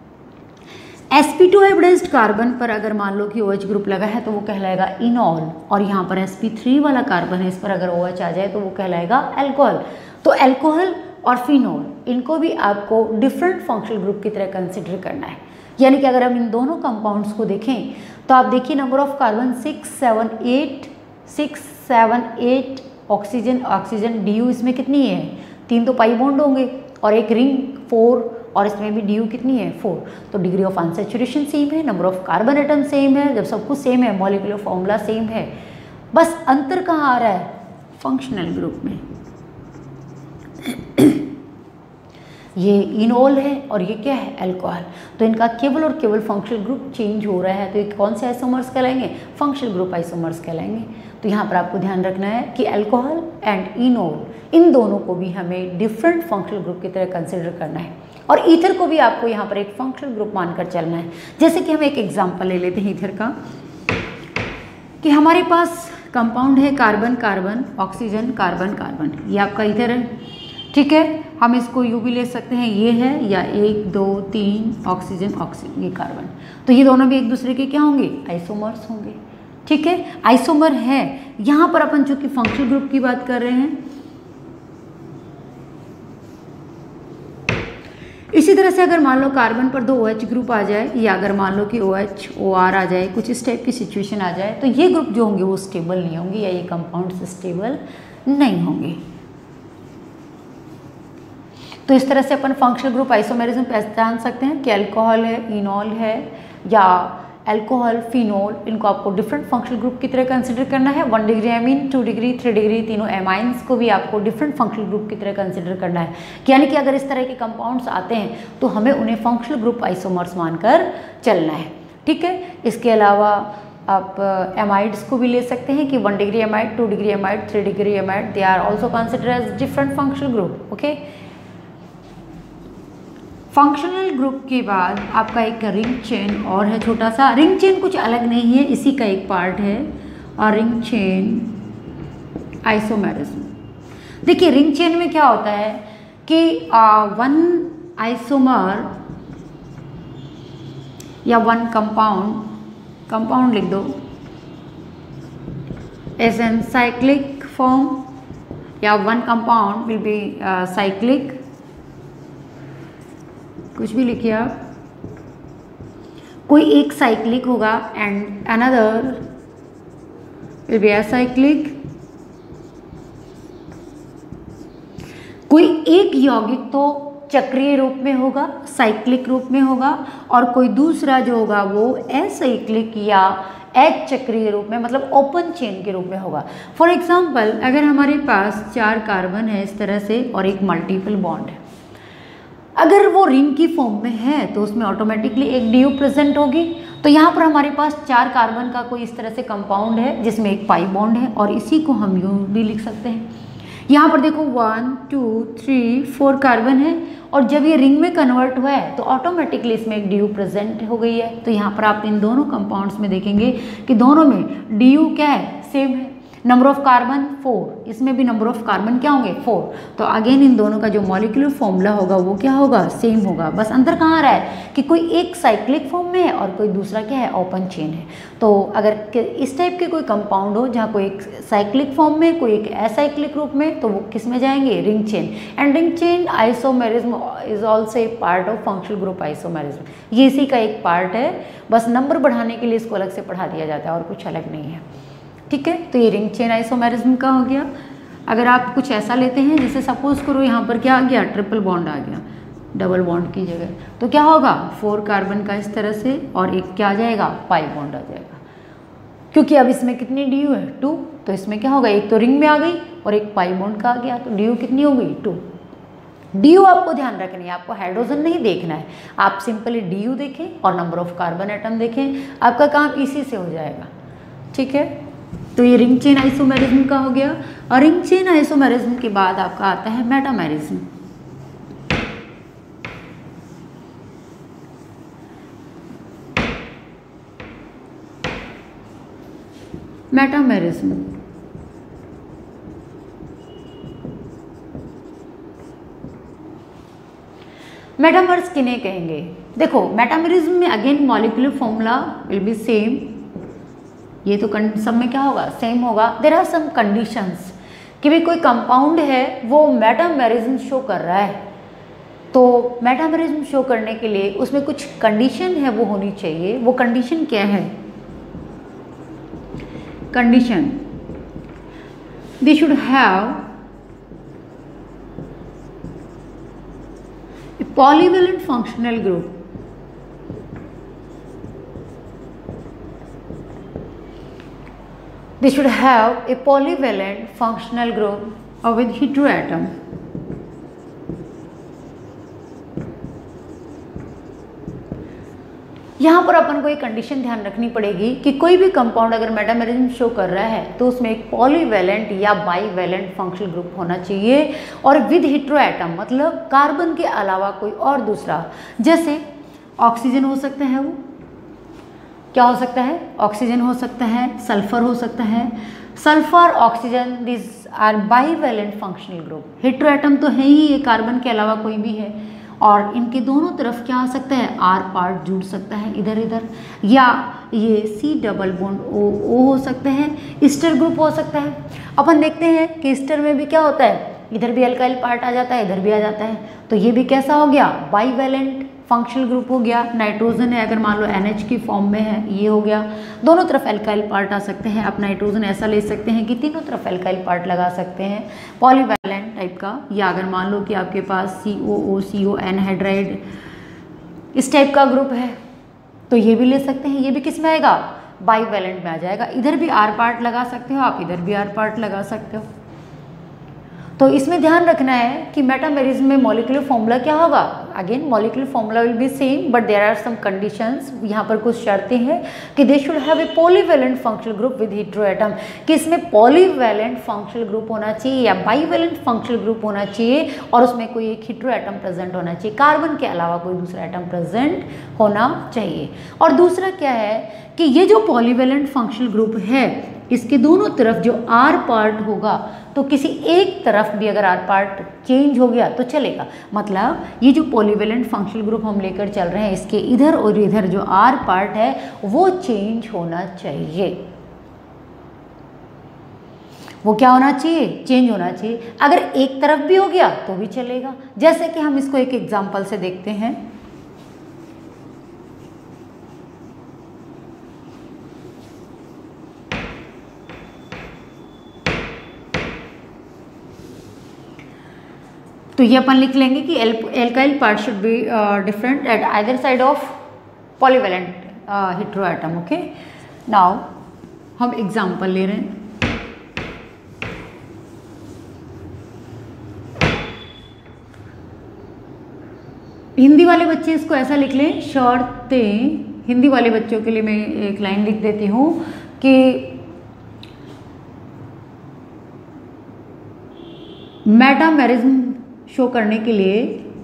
sp2 हाइब्रिडाइज्ड कार्बन पर अगर मान लो कि OH ग्रुप लगा है तो वो कहलाएगा इनोल, और यहाँ पर sp3 वाला कार्बन है, इस पर अगर OH आ जाए तो वो कहलाएगा अल्कोहल। तो अल्कोहल और फिनोल, इनको भी आपको डिफरेंट फंक्शनल ग्रुप की तरह कंसिडर करना है। यानी कि अगर हम इन दोनों कंपाउंड्स को देखें तो आप देखिए number of carbon 6, 7, 8 oxygen, oxygen DU इसमें कितनी है, 3 तो पाई बॉन्ड होंगे और एक रिंग 4, और इसमें भी DU कितनी है, 4। तो डिग्री ऑफ अनसैचुरेशन सेम है, number of carbon atom same है, जब सब कुछ सेम है मॉलिक्यूलर फॉर्मूला सेम है, बस अंतर कहाँ आ रहा है, फंक्शनल ग्रुप में। ये इनोल है और ये क्या है, अल्कोहल। तो इनका केवल और केवल फंक्शनल ग्रुप चेंज हो रहा है, तो ये कौन से आइसोमर्स कहलाएंगे, फंक्शनल ग्रुप आइसोमर्स कहलाएंगे। तो यहाँ पर आपको ध्यान रखना है कि अल्कोहल एंड इनोल, इन दोनों को भी हमें डिफरेंट फंक्शनल ग्रुप की तरह कंसिडर करना है, और ईथर को भी आपको यहाँ पर एक फंक्शनल ग्रुप मानकर चलना है। जैसे कि हम एक एग्जाम्पल ले लेते हैं ईथर का, कि हमारे पास कंपाउंड है carbon carbon, oxygen carbon carbon, ये आपका ईथर है, ठीक है। हम इसको यू भी ले सकते हैं, ये है, या 1, 2, 3 ऑक्सीजन ऑक्सीजन, ये कार्बन, तो ये दोनों भी एक दूसरे के क्या होंगे, आइसोमर्स होंगे, ठीक है, आइसोमर है। यहाँ पर अपन चूंकि फंक्शनल ग्रुप की बात कर रहे हैं। इसी तरह से अगर मान लो कार्बन पर 2 OH ग्रुप आ जाए, या अगर मान लो कि OH OR आ जाए, कुछ इस टाइप की सिचुएशन आ जाए, तो ये ग्रुप जो होंगे वो स्टेबल नहीं होंगे, या ये कंपाउंड स्टेबल नहीं होंगे। तो इस तरह से अपन फंक्शनल ग्रुप आइसोमेरिज्म पहचान सकते हैं कि अल्कोहल है, इनोल है, या अल्कोहल, फिनोल, इनको आपको डिफरेंट फंक्शनल ग्रुप की तरह कंसिडर करना है। 1 डिग्री एमीन, 2 डिग्री, 3 डिग्री, तीनों एमाइंस को भी आपको डिफरेंट फंक्शनल ग्रुप की तरह कंसिडर करना है। यानी कि अगर इस तरह के कंपाउंड्स आते हैं तो हमें उन्हें फंक्शनल ग्रुप आइसोमर्स मानकर चलना है, ठीक है। इसके अलावा आप एमाइड्स को भी ले सकते हैं कि 1 degree amide, 2 degree amide, 3 degree amide, they are also consider as different functional group, okay. Functional group के बाद आपका एक रिंग चेन और है, छोटा सा रिंग चेन, कुछ अलग नहीं है, इसी का एक पार्ट है, और रिंग चेन आइसोमेरिज्म। देखिए रिंग चेन में क्या होता है कि 1 आइसोमर या 1 कंपाउंड लिख दो, एज एन साइक्लिक फॉर्म, या 1 कंपाउंड विल बी साइक्लिक, कुछ भी लिखिए आप, कोई एक साइक्लिक होगा and another will be acyclic, कोई एक यौगिक तो चक्रीय रूप में होगा, साइक्लिक रूप में होगा, और कोई दूसरा जो होगा वो असाइक्लिक या चक्रीय रूप में, मतलब ओपन चेन के रूप में होगा। फॉर एग्जाम्पल अगर हमारे पास 4 कार्बन है इस तरह से और एक मल्टीपल बॉन्ड है, अगर वो रिंग की फॉर्म में है तो उसमें ऑटोमेटिकली एक DU प्रेजेंट होगी, तो यहाँ पर हमारे पास 4 कार्बन का कोई इस तरह से कंपाउंड है जिसमें एक पाई बॉन्ड है, और इसी को हम यूं भी लिख सकते हैं। यहाँ पर देखो 1 2 3 4 कार्बन है, और जब ये रिंग में कन्वर्ट हुआ है तो ऑटोमेटिकली इसमें एक डी यू प्रेजेंट हो गई है। तो यहाँ पर आप इन दोनों कंपाउंड्स में देखेंगे कि दोनों में डी यू क्या है, सेम है। नंबर ऑफ कार्बन 4, इसमें भी नंबर ऑफ कार्बन क्या होंगे 4। तो अगेन इन दोनों का जो मॉलिक्यूलर फॉर्मूला होगा वो क्या होगा, सेम होगा। बस अंतर कहाँ आ रहा है कि कोई एक साइक्लिक फॉर्म में है और कोई दूसरा क्या है, ओपन चेन है। तो अगर इस टाइप के कोई कंपाउंड हो जहाँ कोई एक साइक्लिक फॉर्म में, कोई एक असाइक्लिक रूप में, तो वो किस में जाएंगे, ring chain. And ring chain isomerism is also a part of functional group isomerism. ये इसी का एक पार्ट है, बस नंबर बढ़ाने के लिए इसको अलग से पढ़ा दिया जाता है और कुछ अलग नहीं है। ठीक है, तो ये रिंग चेन आइसोमेरिज्म का हो गया। अगर आप कुछ ऐसा लेते हैं जैसे सपोज करो यहाँ पर क्या आ गया, ट्रिपल बॉन्ड आ गया डबल बॉन्ड की जगह, तो क्या होगा 4 कार्बन का इस तरह से, और एक क्या आ जाएगा, पाई बॉन्ड आ जाएगा। क्योंकि अब इसमें कितनी डी यू है, 2, तो इसमें क्या होगा, एक तो रिंग में आ गई और एक पाई बॉन्ड का आ गया, तो डी यू कितनी हो गई, 2। डी यू आपको ध्यान रखनी है, आपको हाइड्रोजन नहीं देखना है, आप सिंपली डी यू देखें और नंबर ऑफ कार्बन एटम देखें, आपका काम इसी से हो जाएगा। ठीक है, तो ये रिंग चेन आइसोमेरिज्म का हो गया। और रिंग चेन आइसोमेरिज्म के बाद आपका आता है मेटामेरिज्म। मेटामेरिज्म मेटामर्स किन्हें कहेंगे, देखो मेटामेरिज्म में again molecular formula will be same, ये तो सब में क्या होगा, सेम होगा। देयर आर सम कंडीशंस कि भाई कोई कंपाउंड है वो मेटामेरिज्म शो कर रहा है, तो मेटामेरिज्म शो करने के लिए उसमें कुछ कंडीशन है वो होनी चाहिए। वो कंडीशन क्या है, condition they should have a polyvalent functional group. They should have a polyvalent functional group with heteroatom. यहाँ पर अपन को एक कंडीशन ध्यान रखनी पड़ेगी कि कोई भी कंपाउंड अगर मेटामेरिज्म शो कर रहा है तो उसमें एक पॉलीवैलेंट या बाईवैलेंट फंक्शनल ग्रुप होना चाहिए, और विद हेटेरोएटम मतलब कार्बन के अलावा कोई और दूसरा, जैसे ऑक्सीजन हो सकता है, वो क्या हो सकता है, ऑक्सीजन हो सकता है, सल्फर हो सकता है। Sulphur oxygen this are bivalent functional group. Heteroatom तो है ही, ये कार्बन के अलावा कोई भी है, और इनके दोनों तरफ क्या आ सकता है, आर पार्ट जुड़ सकता है इधर इधर, या ये सी डबल बॉन्ड ओ हो सकते हैं, ईस्टर ग्रुप हो सकता है। अपन देखते हैं कि ईस्टर में भी क्या होता है, इधर भी अल्काइल पार्ट आ जाता है, इधर भी आ जाता है, तो ये भी कैसा हो गया, बाईवैलेंट फंक्शनल ग्रुप हो गया। नाइट्रोजन है, अगर मान लो NH की फॉर्म में है, ये हो गया, दोनों तरफ एल्काइल पार्ट आ सकते हैं। आप नाइट्रोजन ऐसा ले सकते हैं कि तीनों तरफ एल्काइल पार्ट लगा सकते हैं, पॉलीवैलेंट टाइप का। या अगर मान लो कि आपके पास COO एनहाइड्राइड इस टाइप का ग्रुप है, तो ये भी ले सकते हैं, ये भी किस में आएगा, बाईवैलेंट में आ जाएगा। इधर भी आर पार्ट लगा सकते हो आप, इधर भी आर पार्ट लगा सकते हो। तो इसमें ध्यान रखना है कि मेटामेरिज्म में मॉलिक्यूलर फॉर्मूला क्या होगा, again molecular formula will be same, but there are some conditions. यहाँ पर कुछ शर्तें हैं कि they should have a polyvalent functional group with heteroatom, कि इसमें पॉलीवैलेंट फंक्शनल ग्रुप होना चाहिए या बाईवैलेंट फंक्शनल ग्रुप होना चाहिए, और उसमें कोई एक हेटेरोएटम प्रेजेंट होना चाहिए, कार्बन के अलावा कोई दूसरा एटम प्रेजेंट होना चाहिए। और दूसरा क्या है कि ये जो पॉलीवैलेंट फंक्शनल ग्रुप है, इसके दोनों तरफ जो आर पार्ट होगा, तो किसी एक तरफ भी अगर आर पार्ट चेंज हो गया तो चलेगा। मतलब ये जो पॉलीवैलेंट फंक्शनल ग्रुप हम लेकर चल रहे हैं, इसके इधर और इधर जो आर पार्ट है वो चेंज होना चाहिए। वो क्या होना चाहिए, चेंज होना चाहिए। अगर एक तरफ भी हो गया तो भी चलेगा। जैसे कि हम इसको एक एग्जांपल से देखते हैं। तो ये अपन लिख लेंगे कि alkyl part should be different at either side of polyvalent heteroatom. Okay, now हम एग्जांपल ले रहे हैं। हिंदी वाले बच्चे इसको ऐसा लिख लें, शर्तें हिंदी वाले बच्चों के लिए मैं एक लाइन लिख देती हूँ कि मेटामेरिज्म शो करने के लिए,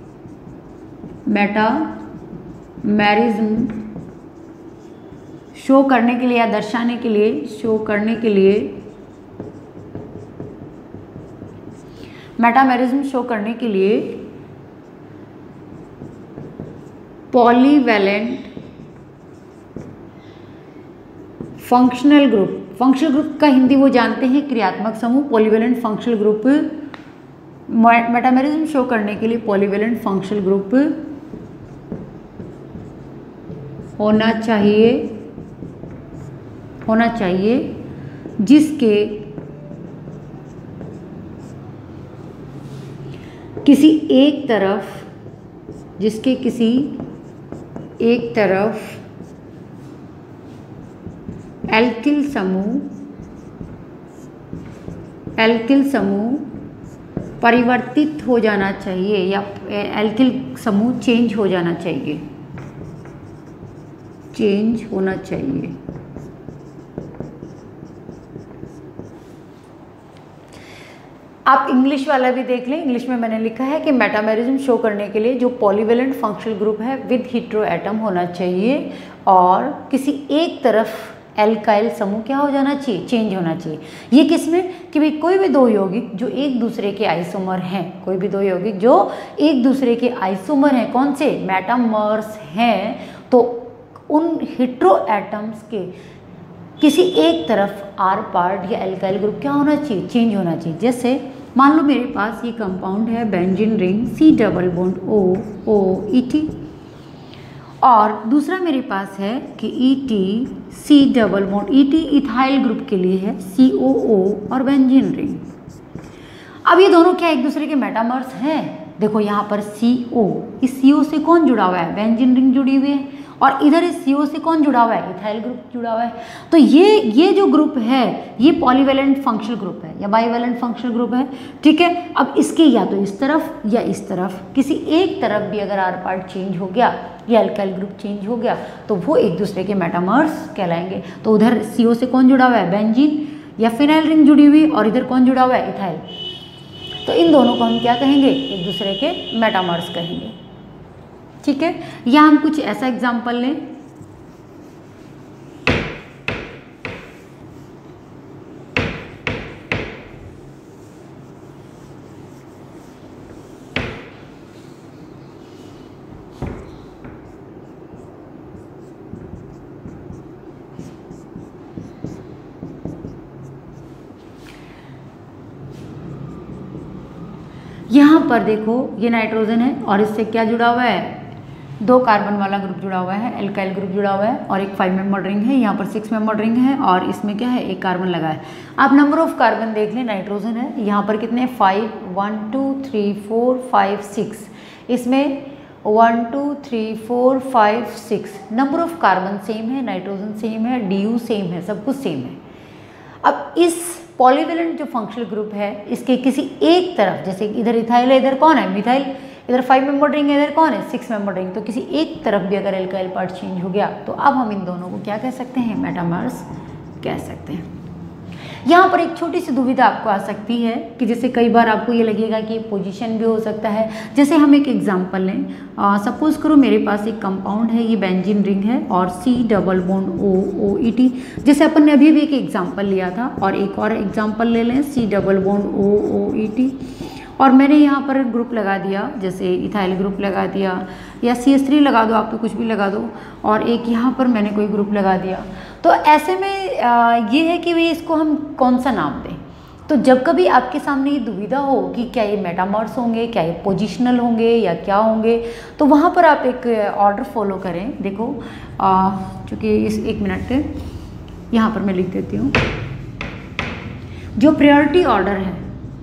मेटामेरिज्म शो करने के लिए या दर्शाने के लिए, शो करने के लिए, मेटामेरिज्म शो करने के लिए पॉलीवैलेंट फंक्शनल ग्रुप का हिंदी वो जानते हैं क्रियात्मक समूह। Polyvalent functional group, metamerism show करने के लिए पॉलीवैलेंट फंक्शनल ग्रुप होना चाहिए जिसके किसी एक तरफ एल्किल समूह परिवर्तित हो जाना चाहिए या एल्किल समूह चेंज हो जाना चाहिए, चेंज होना चाहिए। आप इंग्लिश वाला भी देख लें। इंग्लिश में मैंने लिखा है कि मेटामेरिज्म शो करने के लिए जो पॉलीवैलेंट फंक्शनल ग्रुप है विद हेटेरो एटम होना चाहिए और किसी एक तरफ एल्काइल समूह क्या हो जाना चाहिए, चेंज होना चाहिए। ये किसमें कि भाई कोई भी दो यौगिक जो एक दूसरे के आइसोमर हैं, कोई भी दो यौगिक जो एक दूसरे के आइसोमर हैं, कौन से, मेटामर्स हैं, तो उन हेटेरो एटम्स के किसी एक तरफ आर पार्ट या एल्काइल ग्रुप क्या होना चाहिए, चेंज होना चाहिए। जैसे मान लो मेरे पास ये कंपाउंड है benzene ring C double bond OOET और दूसरा मेरे पास है कि ET C double bond ET ethyl group के लिए है COO और बेंजीन रिंग। अब ये दोनों क्या एक दूसरे के मेटामर्स हैं? देखो यहाँ पर CO, इस CO से कौन जुड़ा हुआ है, बेंजीन रिंग जुड़ी हुई है और इधर इस CO से कौन जुड़ा हुआ है, इथाइल ग्रुप जुड़ा हुआ है। तो ये जो ग्रुप है ये पॉलीवैलेंट फंक्शनल ग्रुप है या बाईवैलेंट फंक्शनल ग्रुप है, ठीक है। अब इसके या तो इस तरफ या इस तरफ किसी एक तरफ भी अगर आर पार्ट चेंज हो गया या अल्काइल ग्रुप चेंज हो गया तो वो एक दूसरे के मेटामर्स कहलाएंगे। तो उधर CO से कौन जुड़ा हुआ है, बेंजीन या फिनाइल रिंग जुड़ी हुई और इधर कौन जुड़ा हुआ है, इथाइल। तो इन दोनों को हम क्या कहेंगे, एक दूसरे के मेटामर्स कहेंगे, ठीक है। या हम कुछ ऐसा एग्जाम्पल लें, यहाँ पर देखो ये नाइट्रोजन है और इससे क्या जुड़ा हुआ है, 2 कार्बन वाला ग्रुप जुड़ा हुआ है, एल्काइल ग्रुप जुड़ा हुआ है और एक 5 मेंबर रिंग है, यहाँ पर 6 मेंबर रिंग है और इसमें क्या है, एक कार्बन लगा है। आप नंबर ऑफ कार्बन देख लें, नाइट्रोजन है यहाँ पर कितने 5, 1 2 3 4 5 6, इसमें 1 2 3 4 5 6 नंबर ऑफ कार्बन सेम है, नाइट्रोजन सेम है, DU सेम है, सब कुछ सेम है। अब इस पॉलीवैलेंट जो फंक्शनल ग्रुप है इसके किसी एक तरफ, जैसे इधर इथाइल है, इधर कौन है, मिथाइल, इधर 5 मेंबर रिंग है, इधर कौन है, 6 मेंबर रिंग, तो किसी एक तरफ भी अगर एल्काइल पार्ट चेंज हो गया तो अब हम इन दोनों को क्या कह सकते हैं, मेटामर्स कह सकते हैं। यहाँ पर एक छोटी सी दुविधा आपको आ सकती है कि जैसे कई बार आपको ये लगेगा कि पोजीशन भी हो सकता है। जैसे हम एक एग्जांपल लें, सपोज करो मेरे पास एक कंपाउंड है, ये बेंजीन रिंग है और C डबल बॉन्ड OOET, जैसे अपन ने अभी भी एक एग्जांपल लिया था और एक और एग्जांपल ले लें C डबल बॉन्ड OOET और मैंने यहाँ पर ग्रुप लगा दिया, जैसे इथाइल ग्रुप लगा दिया या CH3 लगा दो, आप तो कुछ भी लगा दो, और एक यहाँ पर मैंने कोई ग्रुप लगा दिया। तो ऐसे में ये है कि भाई इसको हम कौन सा नाम दें। तो जब कभी आपके सामने ये दुविधा हो कि क्या ये मेटामर्स होंगे, क्या ये पोजिशनल होंगे या क्या होंगे, तो वहाँ पर आप एक ऑर्डर फॉलो करें। देखो चूँकि इस 1 मिनट यहाँ पर मैं लिख देती हूँ, जो प्रायोरिटी ऑर्डर है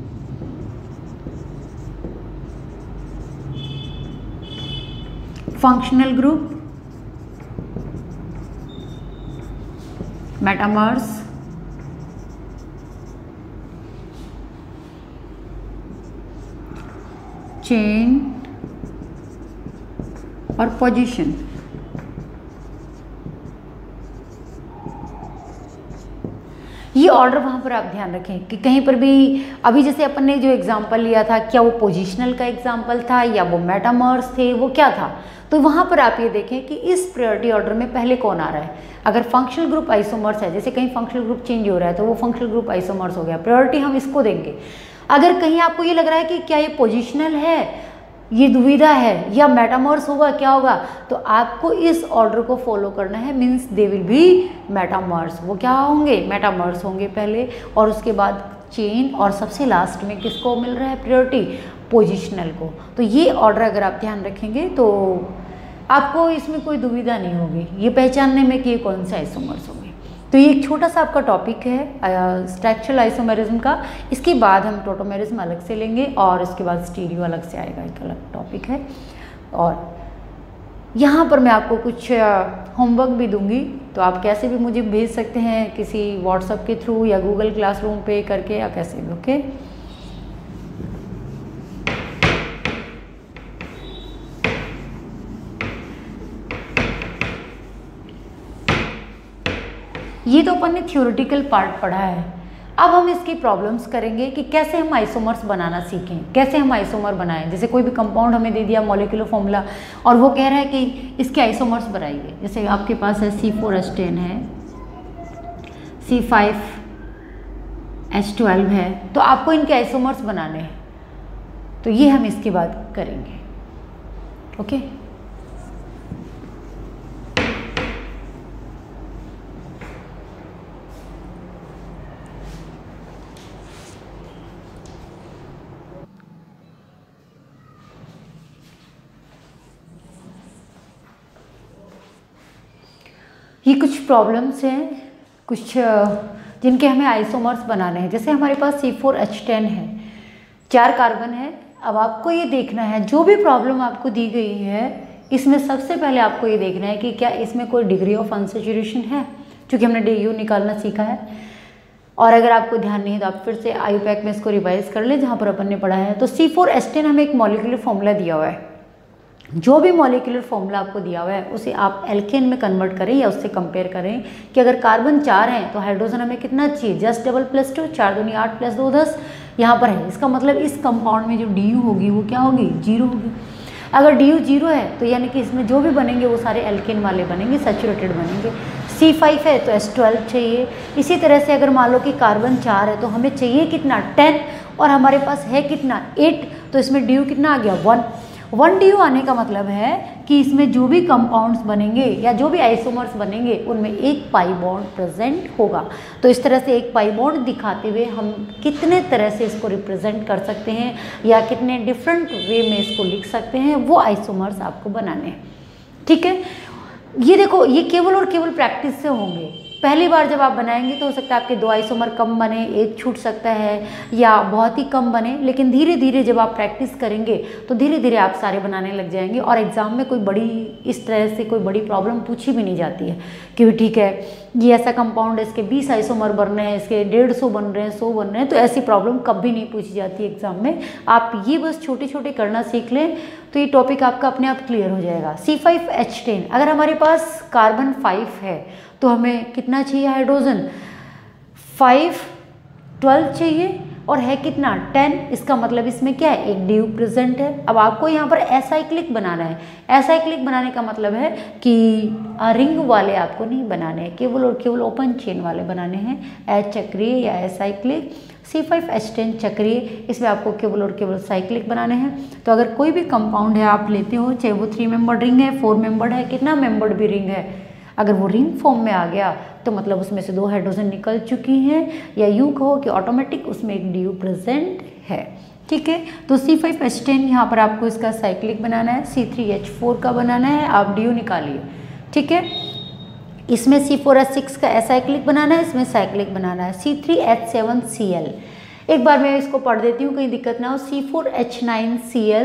फंक्शनल ग्रुप, मेटामर्स, चेन और पोजीशन, ये ऑर्डर वहाँ पर आप ध्यान रखें कि कहीं पर भी, अभी जैसे अपन ने जो एग्जाम्पल लिया था, क्या वो पोजिशनल का एग्जाम्पल था या वो मेटामर्स थे, वो क्या था, तो वहाँ पर आप ये देखें कि इस प्रायोरिटी ऑर्डर में पहले कौन आ रहा है। अगर फंक्शनल ग्रुप आइसोमर्स है, जैसे कहीं फंक्शनल ग्रुप चेंज हो रहा है तो वो फंक्शनल ग्रुप आइसोमर्स हो गया, प्रायोरिटी हम इसको देंगे। अगर कहीं आपको ये लग रहा है कि क्या ये पोजिशनल है, ये दुविधा है, या मेटामर्स होगा, क्या होगा, तो आपको इस ऑर्डर को फॉलो करना है। Means they will be metamers, वो क्या होंगे, मेटामर्स होंगे पहले, और उसके बाद चेन, और सबसे लास्ट में किसको मिल रहा है प्रायोरिटी, पोजिशनल को। तो ये ऑर्डर अगर आप ध्यान रखेंगे तो आपको इसमें कोई दुविधा नहीं होगी ये पहचानने में कि ये कौन से आइसोमर्स होंगे। तो ये एक छोटा सा आपका टॉपिक है स्ट्रक्चरल आइसोमेरिज्म का। इसके बाद हम टोटोमेरिज्म अलग से लेंगे और इसके बाद स्टीरियो अलग से आएगा, एक अलग टॉपिक है। और यहाँ पर मैं आपको कुछ होमवर्क भी दूंगी, तो आप कैसे भी मुझे भेज सकते हैं, किसी व्हाट्सएप के थ्रू या गूगल क्लासरूम पे करके, या कैसे भी। ओके, ये तो अपन ने थ्योरेटिकल पार्ट पढ़ा है। अब हम इसकी प्रॉब्लम्स करेंगे कि कैसे हम आइसोमर्स बनाना सीखें, कैसे हम आइसोमर बनाएं। जैसे कोई भी कंपाउंड हमें दे दिया मॉलिक्यूलर फॉर्मूला और वो कह रहा है कि इसके आइसोमर्स बनाइए। जैसे आपके पास है C4H10 है, C5H12 है, तो आपको इनके आइसोमर्स बनाने हैं। तो ये हम इसके बाद करेंगे। ओके, ये कुछ प्रॉब्लम्स हैं, कुछ जिनके हमें आइसोमर्स बनाने हैं। जैसे हमारे पास C4H10 है, 4 कार्बन है। अब आपको ये देखना है, जो भी प्रॉब्लम आपको दी गई है इसमें सबसे पहले आपको ये देखना है कि क्या इसमें कोई डिग्री ऑफ अनसैचुरेशन है, क्योंकि हमने DU निकालना सीखा है। और अगर आपको ध्यान नहीं है तो आप फिर से IUPAC में इसको रिवाइज कर ले जहाँ पर अपन ने पढ़ा है। तो C4H10 हमें एक मॉलिक्यूलर फॉर्मूला दिया हुआ है। जो भी मॉलिक्यूलर फॉर्मूला आपको दिया हुआ है उसे आप एल्केन में कन्वर्ट करें या उससे कंपेयर करें कि अगर कार्बन 4 हैं तो हाइड्रोजन हमें कितना चाहिए, जस्ट डबल प्लस 2, 4 दूनी 8 प्लस 2 10 यहाँ पर है। इसका मतलब इस कंपाउंड में जो DU होगी वो क्या होगी, 0 होगी। अगर DU 0 है तो यानी कि इसमें जो भी बनेंगे वो सारे एल्केन वाले बनेंगे, सैचुरेटेड बनेंगे। C5 है तो H12 चाहिए। इसी तरह से अगर मान लो कि कार्बन 4 है तो हमें चाहिए कितना, 10, और हमारे पास है कितना, 8, तो इसमें DU कितना आ गया, 1 DU आने का मतलब है कि इसमें जो भी कंपाउंड्स बनेंगे या जो भी आइसोमर्स बनेंगे उनमें एक पाई बॉन्ड प्रेजेंट होगा। तो इस तरह से एक पाई बॉन्ड दिखाते हुए हम कितने तरह से इसको रिप्रेजेंट कर सकते हैं या कितने डिफरेंट वे में इसको लिख सकते हैं, वो आइसोमर्स आपको बनाने हैं। ठीक है, ये देखो, ये केवल और केवल प्रैक्टिस से होंगे। पहली बार जब आप बनाएंगे तो हो सकता है आपके 2 आइसोमर कम बने, एक छूट सकता है या बहुत ही कम बने, लेकिन धीरे धीरे जब आप प्रैक्टिस करेंगे तो धीरे धीरे आप सारे बनाने लग जाएंगे। और एग्ज़ाम में कोई बड़ी इस तरह से कोई बड़ी प्रॉब्लम पूछी भी नहीं जाती है कि ठीक है ये ऐसा कंपाउंड है, इसके 20 आइसोमर बन रहे हैं, इसके 150 बन रहे हैं, 100 बन रहे हैं, तो ऐसी प्रॉब्लम कभी नहीं पूछी जाती एग्जाम में। आप ये बस छोटे छोटे करना सीख लें तो ये टॉपिक आपका अपने आप क्लियर हो जाएगा। C5H10, अगर हमारे पास कार्बन 5 है तो हमें कितना चाहिए हाइड्रोजन, 5 12 चाहिए, और है कितना, 10। इसका मतलब इसमें क्या है, एक DU प्रेजेंट है। अब आपको यहाँ पर एसाइक्लिक बनाना है। एसाइक्लिक बनाने का मतलब है कि रिंग वाले आपको नहीं बनाने हैं, केवल और केवल ओपन चेन वाले बनाने हैं। चक्रीय या एसाइक्लिक, C5H10 चक्रीय, इसमें आपको केवल और केवल साइक्लिक बनाने हैं। तो अगर कोई भी कंपाउंड है आप लेते हो, चाहे वो 3 मेंबर्ड रिंग है, 4 मेंबर्ड है, कितना मेंबर्ड भी रिंग है, अगर वो रिंग फॉर्म में आ गया तो मतलब उसमें से 2 हाइड्रोजन निकल चुकी हैं, या यूं कहो कि ऑटोमेटिक उसमें एक DU प्रेजेंट है। ठीक है, तो C5H10 यहाँ पर आपको इसका साइक्लिक बनाना है, C3H4 का बनाना है, आप DU निकालिए। ठीक है, इसमें C4H6 का एसाइक्लिक बनाना है, इसमें साइक्लिक बनाना है। C3H7Cl, एक बार मैं इसको पढ़ देती हूँ, कहीं दिक्कत ना हो। C4H9Cl,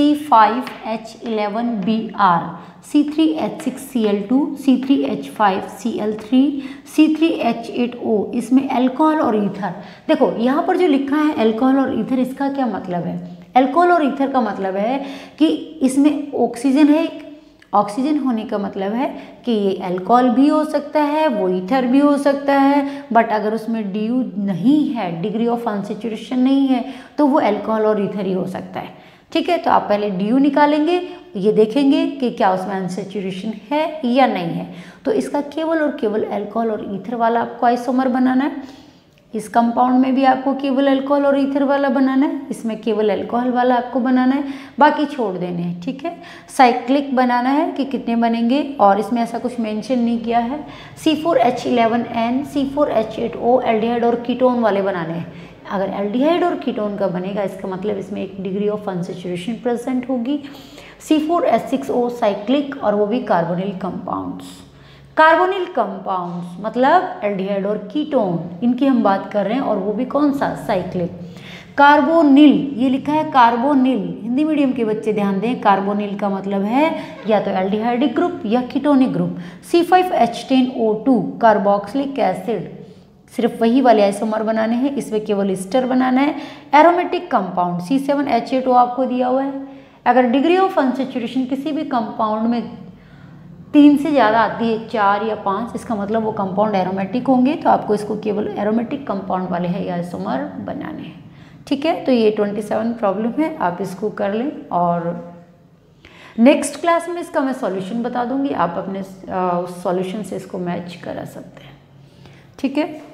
C5H11Br, C3H6Cl2, C3H5Cl3, C3H8O, इसमें अल्कोहल और ईथर। देखो यहाँ पर जो लिखा है अल्कोहल और ईथर, इसका क्या मतलब है, अल्कोहल और ईथर का मतलब है कि इसमें ऑक्सीजन है ऑक्सीजन होने का मतलब है कि ये अल्कोहल भी हो सकता है, वो ईथर भी हो सकता है, बट अगर उसमें DU नहीं है, डिग्री ऑफ अनसैचुरेशन नहीं है, तो वो अल्कोहल और ईथर ही हो सकता है। ठीक है, तो आप पहले DU निकालेंगे, ये देखेंगे कि क्या उसमें अनसैचुरेशन है या नहीं है। तो इसका केवल और केवल अल्कोहल और ईथर वाला आपको आइसोमर बनाना है। इस कंपाउंड में भी आपको केवल अल्कोहल और ईथर वाला बनाना है, इसमें केवल अल्कोहल वाला आपको बनाना है, बाकी छोड़ देने हैं। ठीक है, साइक्लिक बनाना है कि कितने बनेंगे, और इसमें ऐसा कुछ मेंशन नहीं किया है। C4H11N, C4H8O एल्डिहाइड और कीटोन वाले बनाने हैं। अगर एल्डिहाइड और कीटोन का बनेगा, इसका मतलब इसमें एक डिग्री ऑफ अनसैचुरेशन प्रेजेंट होगी। C4H6O साइक्लिक, और वो भी कार्बोनिल कंपाउंड्स। कार्बोनिल कंपाउंड्स मतलब एल्डिहाइड और कीटोन, इनकी हम बात कर रहे हैं, और वो भी कौन सा, साइक्लिक। कार्बोनिल, ये लिखा है कार्बोनिल, हिंदी मीडियम के बच्चे ध्यान दें, कार्बोनिल का मतलब है या तो एल्डिहाइडिक ग्रुप या ketonic group. C5H10O2 carboxylic acid, सिर्फ वही वाले आइसोमर बनाने हैं, इसमें केवल ईस्टर बनाना है। एरोमेटिक कंपाउंड C7H8O आपको दिया हुआ है। अगर डिग्री ऑफ अनसैचुरेशन किसी भी कंपाउंड में 3 से ज़्यादा आती है, 4 या 5, इसका मतलब वो कंपाउंड एरोमेटिक होंगे, तो आपको इसको केवल एरोमेटिक कंपाउंड वाले है आइसोमर बनाने हैं। ठीक है, तो ये 27 प्रॉब्लम है, आप इसको कर लें, और नेक्स्ट क्लास में इसका मैं सॉल्यूशन बता दूंगी, आप अपने सॉल्यूशन से इसको मैच करा सकते हैं। ठीक है।